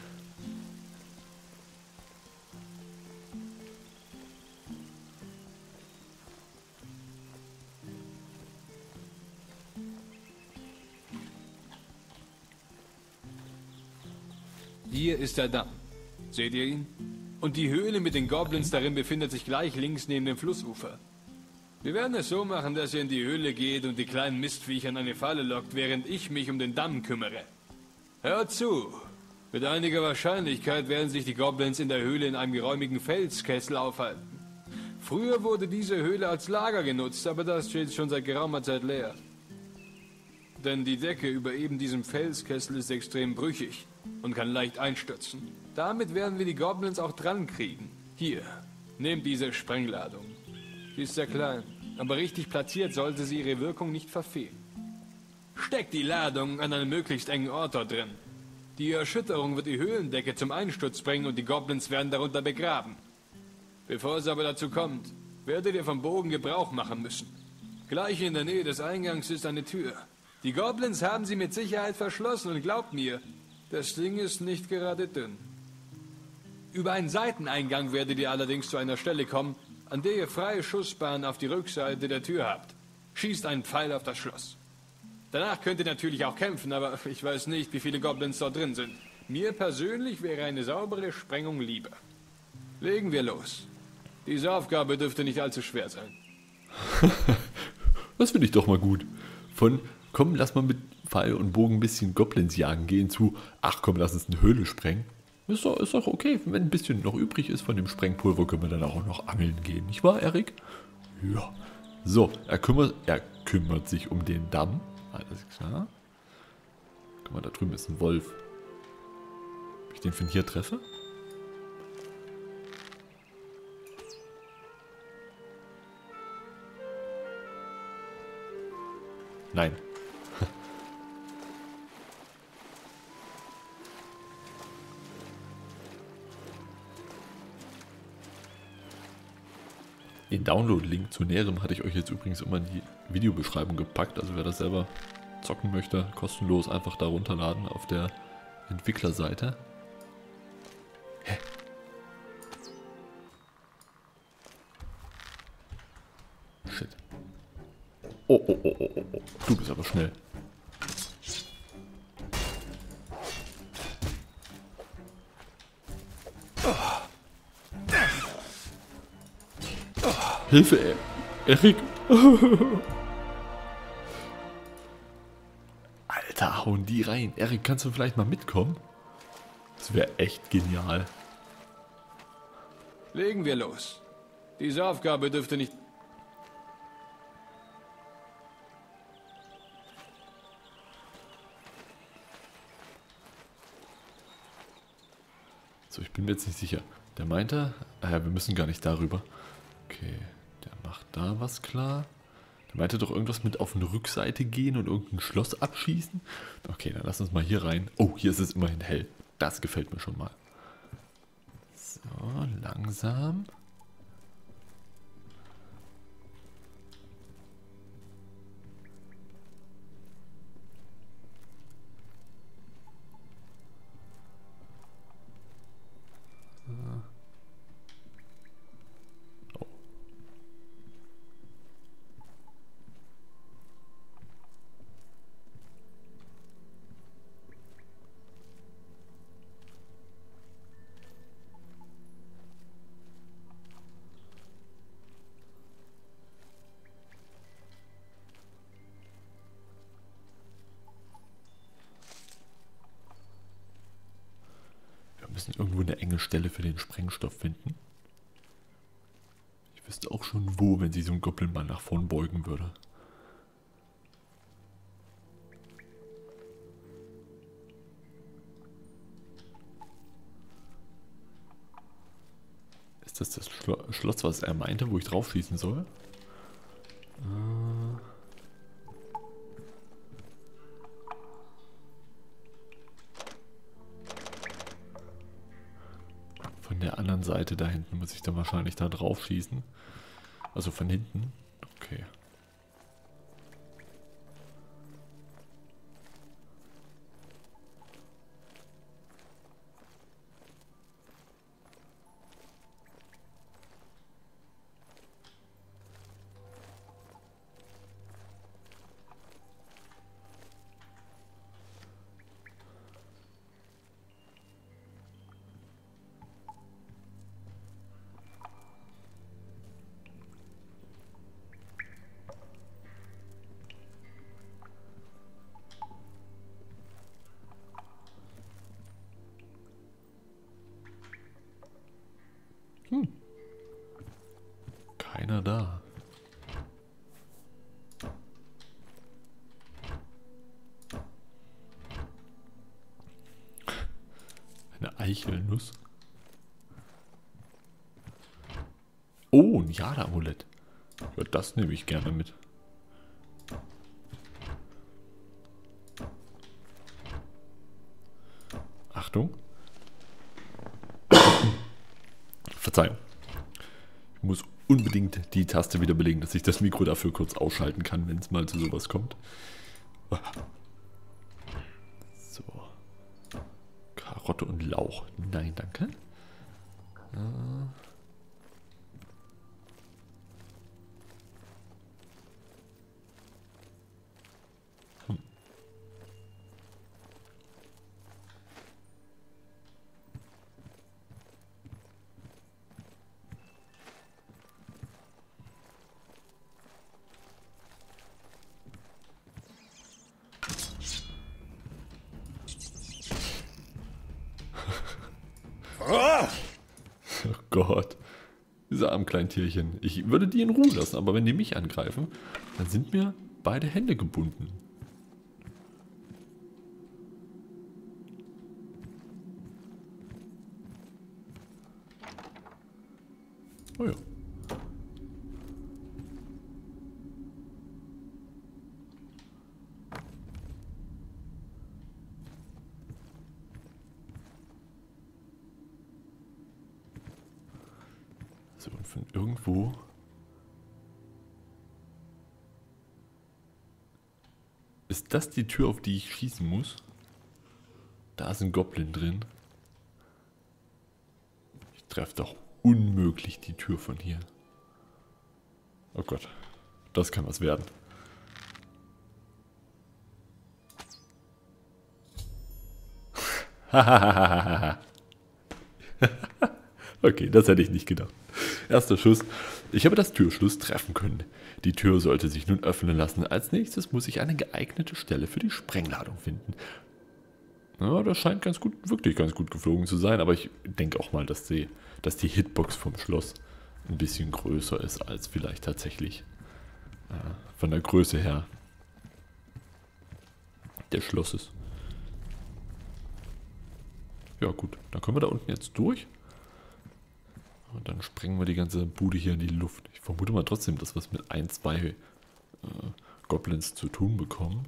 Hier ist der Damm. Seht ihr ihn? Und die Höhle mit den Goblins darin befindet sich gleich links neben dem Flussufer. Wir werden es so machen, dass ihr in die Höhle geht und die kleinen Mistviecher in eine Falle lockt, während ich mich um den Damm kümmere. Hört zu! Mit einiger Wahrscheinlichkeit werden sich die Goblins in der Höhle in einem geräumigen Felskessel aufhalten. Früher wurde diese Höhle als Lager genutzt, aber das steht schon seit geraumer Zeit leer. Denn die Decke über eben diesem Felskessel ist extrem brüchig und kann leicht einstürzen. Damit werden wir die Goblins auch dran kriegen. Hier, nehmt diese Sprengladung. Sie ist sehr klein, aber richtig platziert sollte sie ihre Wirkung nicht verfehlen. Steckt die Ladung an einem möglichst engen Ort dort drin. Die Erschütterung wird die Höhlendecke zum Einsturz bringen und die Goblins werden darunter begraben. Bevor es aber dazu kommt, werdet ihr vom Bogen Gebrauch machen müssen. Gleich in der Nähe des Eingangs ist eine Tür. Die Goblins haben sie mit Sicherheit verschlossen und glaubt mir, das Ding ist nicht gerade dünn. Über einen Seiteneingang werdet ihr allerdings zu einer Stelle kommen, an der ihr freie Schussbahn auf die Rückseite der Tür habt. Schießt einen Pfeil auf das Schloss. Danach könnt ihr natürlich auch kämpfen, aber ich weiß nicht, wie viele Goblins dort drin sind. Mir persönlich wäre eine saubere Sprengung lieber. Legen wir los. Diese Aufgabe dürfte nicht allzu schwer sein. Das finde ich doch mal gut. Von, komm, lass mal mit Pfeil und Bogen ein bisschen Goblins jagen gehen zu, ach komm, lass uns eine Höhle sprengen. Ist doch okay, wenn ein bisschen noch übrig ist von dem Sprengpulver, können wir dann auch noch angeln gehen, nicht wahr, Erik? Ja. So, er kümmert sich um den Damm. Alles klar. Guck mal, da drüben ist ein Wolf. Ob ich den von hier treffe? Nein. Den Download-Link zu Näherem hatte ich euch jetzt übrigens immer in die Videobeschreibung gepackt. Also wer das selber zocken möchte, kostenlos einfach da runterladen auf der Entwicklerseite. Hä? Shit. Oh. Du bist aber schnell. Hilfe, Erik. Alter, hauen die rein. Erik, kannst du vielleicht mal mitkommen? Das wäre echt genial. Legen wir los. Diese Aufgabe dürfte nicht... So, ich bin mir jetzt nicht sicher. Der meinte, wir müssen gar nicht darüber. Okay, der macht da was klar. Der meinte doch irgendwas mit auf eine Rückseite gehen und irgendein Schloss abschießen. Okay, dann lass uns mal hier rein. Oh, hier ist es immerhin hell. Das gefällt mir schon mal. So, langsam. Wir müssen irgendwo eine enge Stelle für den Sprengstoff finden. Ich wüsste auch schon wo, wenn sich so ein Goblin mal nach vorn beugen würde. Ist das das Schloss, was er meinte, wo ich drauf schießen soll? der anderen Seite da hinten muss ich dann wahrscheinlich da drauf schießen. Also von hinten. Okay. Keiner da. Eine Eichelnuss. Oh, ein Jade-Amulett. Ja, das nehme ich gerne mit. Achtung. Verzeihung. Ich muss unbedingt die Taste wieder belegen, dass ich das Mikro dafür kurz ausschalten kann, wenn es mal zu sowas kommt. So. Karotte und Lauch. Nein, danke. Oh Gott. Diese armen kleinen Tierchen. Ich würde die in Ruhe lassen, aber wenn die mich angreifen, dann sind mir beide Hände gebunden. Oh ja. So, und von irgendwo ist das die Tür, auf die ich schießen muss? Da ist ein Goblin drin. Ich treffe doch unmöglich die Tür von hier. Oh Gott, das kann was werden. Okay, das hätte ich nicht gedacht. Erster Schuss. Ich habe das Türschloss treffen können. Die Tür sollte sich nun öffnen lassen. Als nächstes muss ich eine geeignete Stelle für die Sprengladung finden. Ja, das scheint ganz gut, wirklich ganz gut geflogen zu sein, aber ich denke auch mal, dass die Hitbox vom Schloss ein bisschen größer ist als vielleicht tatsächlich von der Größe her des Schlosses. Ja gut, dann können wir da unten jetzt durch. Und dann sprengen wir die ganze Bude hier in die Luft. Ich vermute mal trotzdem, dass wir es mit 1, 2 Goblins zu tun bekommen.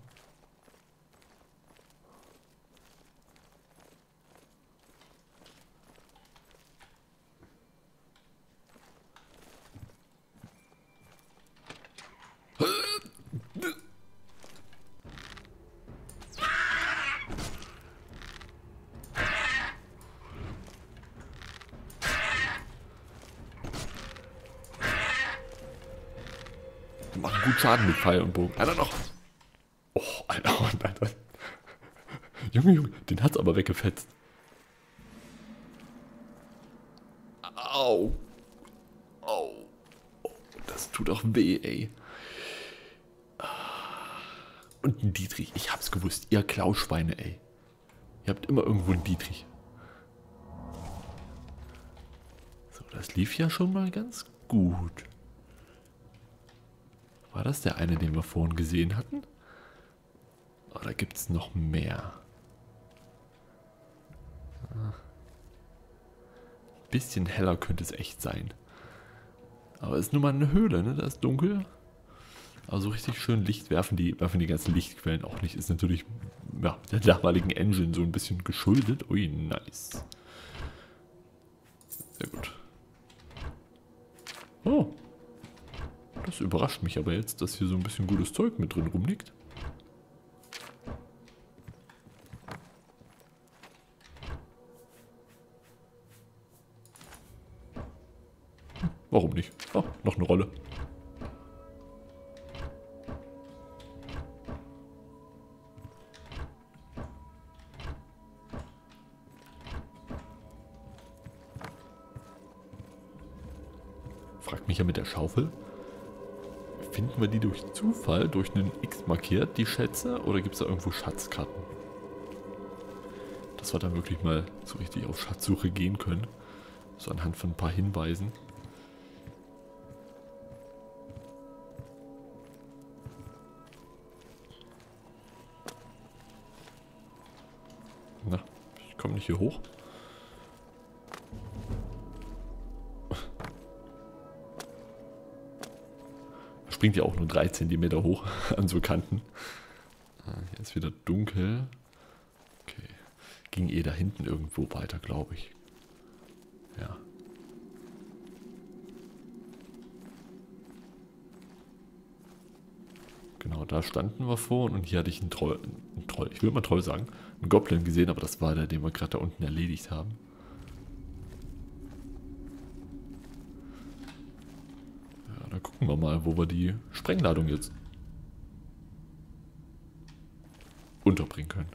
Machen gut Schaden mit Pfeil und Bogen. Einer noch. Oh, Alter. Junge, den hat's aber weggefetzt. Au. Au. Oh, das tut auch weh, ey. Und ein Dietrich. Ich hab's gewusst. Ihr Klauschweine, ey. Ihr habt immer irgendwo einen Dietrich. So, das lief ja schon mal ganz gut. War das der eine, den wir vorhin gesehen hatten? Oder gibt es noch mehr? Ein bisschen heller könnte es echt sein. Aber es ist nun mal eine Höhle, ne? Da ist dunkel. Also richtig schön Licht werfen die ganzen Lichtquellen auch nicht. Ist natürlich ja, der damaligen Engine so ein bisschen geschuldet. Ui, nice. Sehr gut. Oh. Das überrascht mich aber jetzt, dass hier so ein bisschen gutes Zeug mit drin rumliegt. Warum nicht? Oh, noch eine Rolle. Fragt mich ja mit der Schaufel. Finden wir die durch Zufall, durch einen X markiert, die Schätze? Oder gibt es da irgendwo Schatzkarten? Dass wir dann wirklich mal so richtig auf Schatzsuche gehen können. So anhand von ein paar Hinweisen. Na, ich komme nicht hier hoch. Er springt ja auch nur 3 cm hoch an so Kanten. Hier ist wieder dunkel. Okay. Ging da hinten irgendwo weiter, glaube ich. Ja. Genau, da standen wir vor und hier hatte ich einen Troll, ich will mal Troll sagen, einen Goblin gesehen, aber das war der, den wir gerade da unten erledigt haben. Ja, dann gucken wir mal, wo wir die Sprengladung jetzt unterbringen können.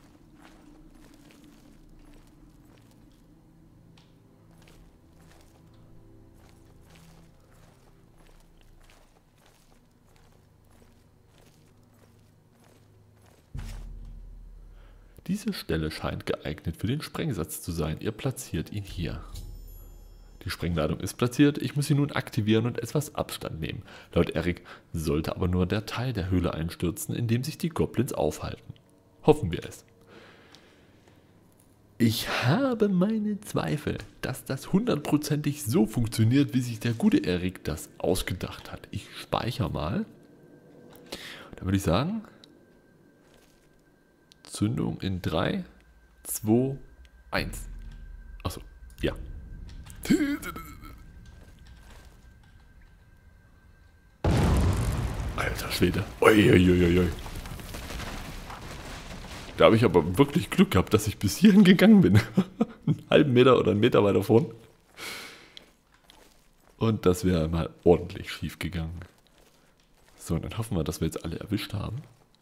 Diese Stelle scheint geeignet für den Sprengsatz zu sein. Ihr platziert ihn hier. Die Sprengladung ist platziert. Ich muss sie nun aktivieren und etwas Abstand nehmen. Laut Eric sollte aber nur der Teil der Höhle einstürzen, in dem sich die Goblins aufhalten. Hoffen wir es. Ich habe meine Zweifel, dass das 100%ig so funktioniert, wie sich der gute Eric das ausgedacht hat. Ich speichere mal. Dann würde ich sagen... Zündung in 3, 2, 1. Achso, ja. Alter Schwede. Uiuiuiui. Da habe ich aber wirklich Glück gehabt, dass ich bis hierhin gegangen bin. Einen halben Meter oder einen Meter weiter vorn. Und das wäre mal ordentlich schief gegangen. So, und dann hoffen wir, dass wir jetzt alle erwischt haben.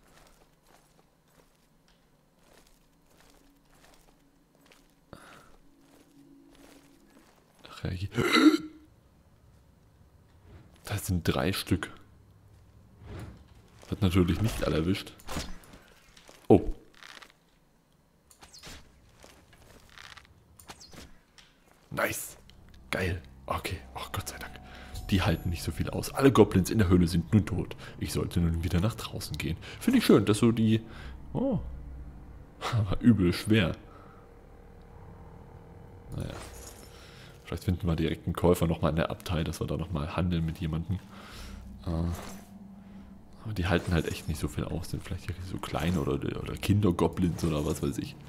Das sind 3 Stück. Hat natürlich nicht alle erwischt. Oh. Nice. Geil. Okay. Ach, Gott sei Dank. Die halten nicht so viel aus. Alle Goblins in der Höhle sind nun tot. Ich sollte nun wieder nach draußen gehen. Finde ich schön, dass so die... Oh. Aber übel schwer. Naja. Vielleicht finden wir direkt einen Käufer nochmal in der Abtei, dass wir da nochmal handeln mit jemandem. Aber die halten halt echt nicht so viel aus. Sind vielleicht so kleine oder Kindergoblins oder was weiß ich.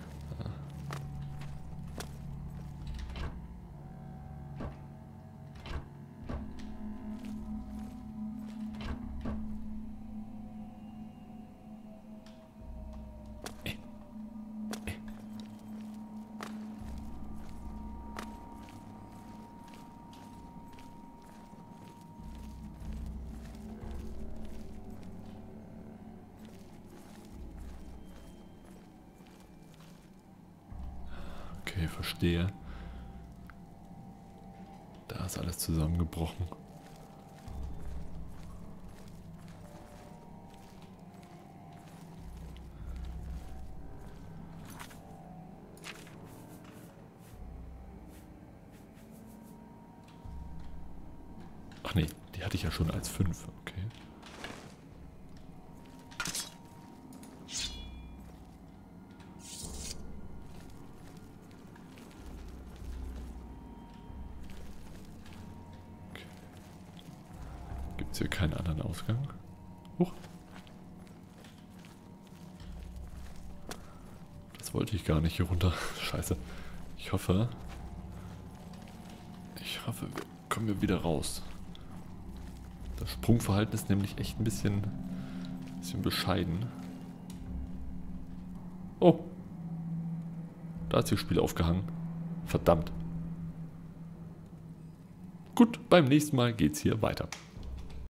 Okay, verstehe. Da ist alles zusammengebrochen. Ach nee, die hatte ich ja schon als 5. Okay. Gibt es hier keinen anderen Ausgang? Huch. Das wollte ich gar nicht hier runter. Scheiße. Ich hoffe... Ich hoffe, wir kommen wir wieder raus. Das Sprungverhalten ist nämlich echt ein bisschen bescheiden. Oh. Da hat sich das Spiel aufgehangen. Verdammt. Gut, beim nächsten Mal geht's hier weiter.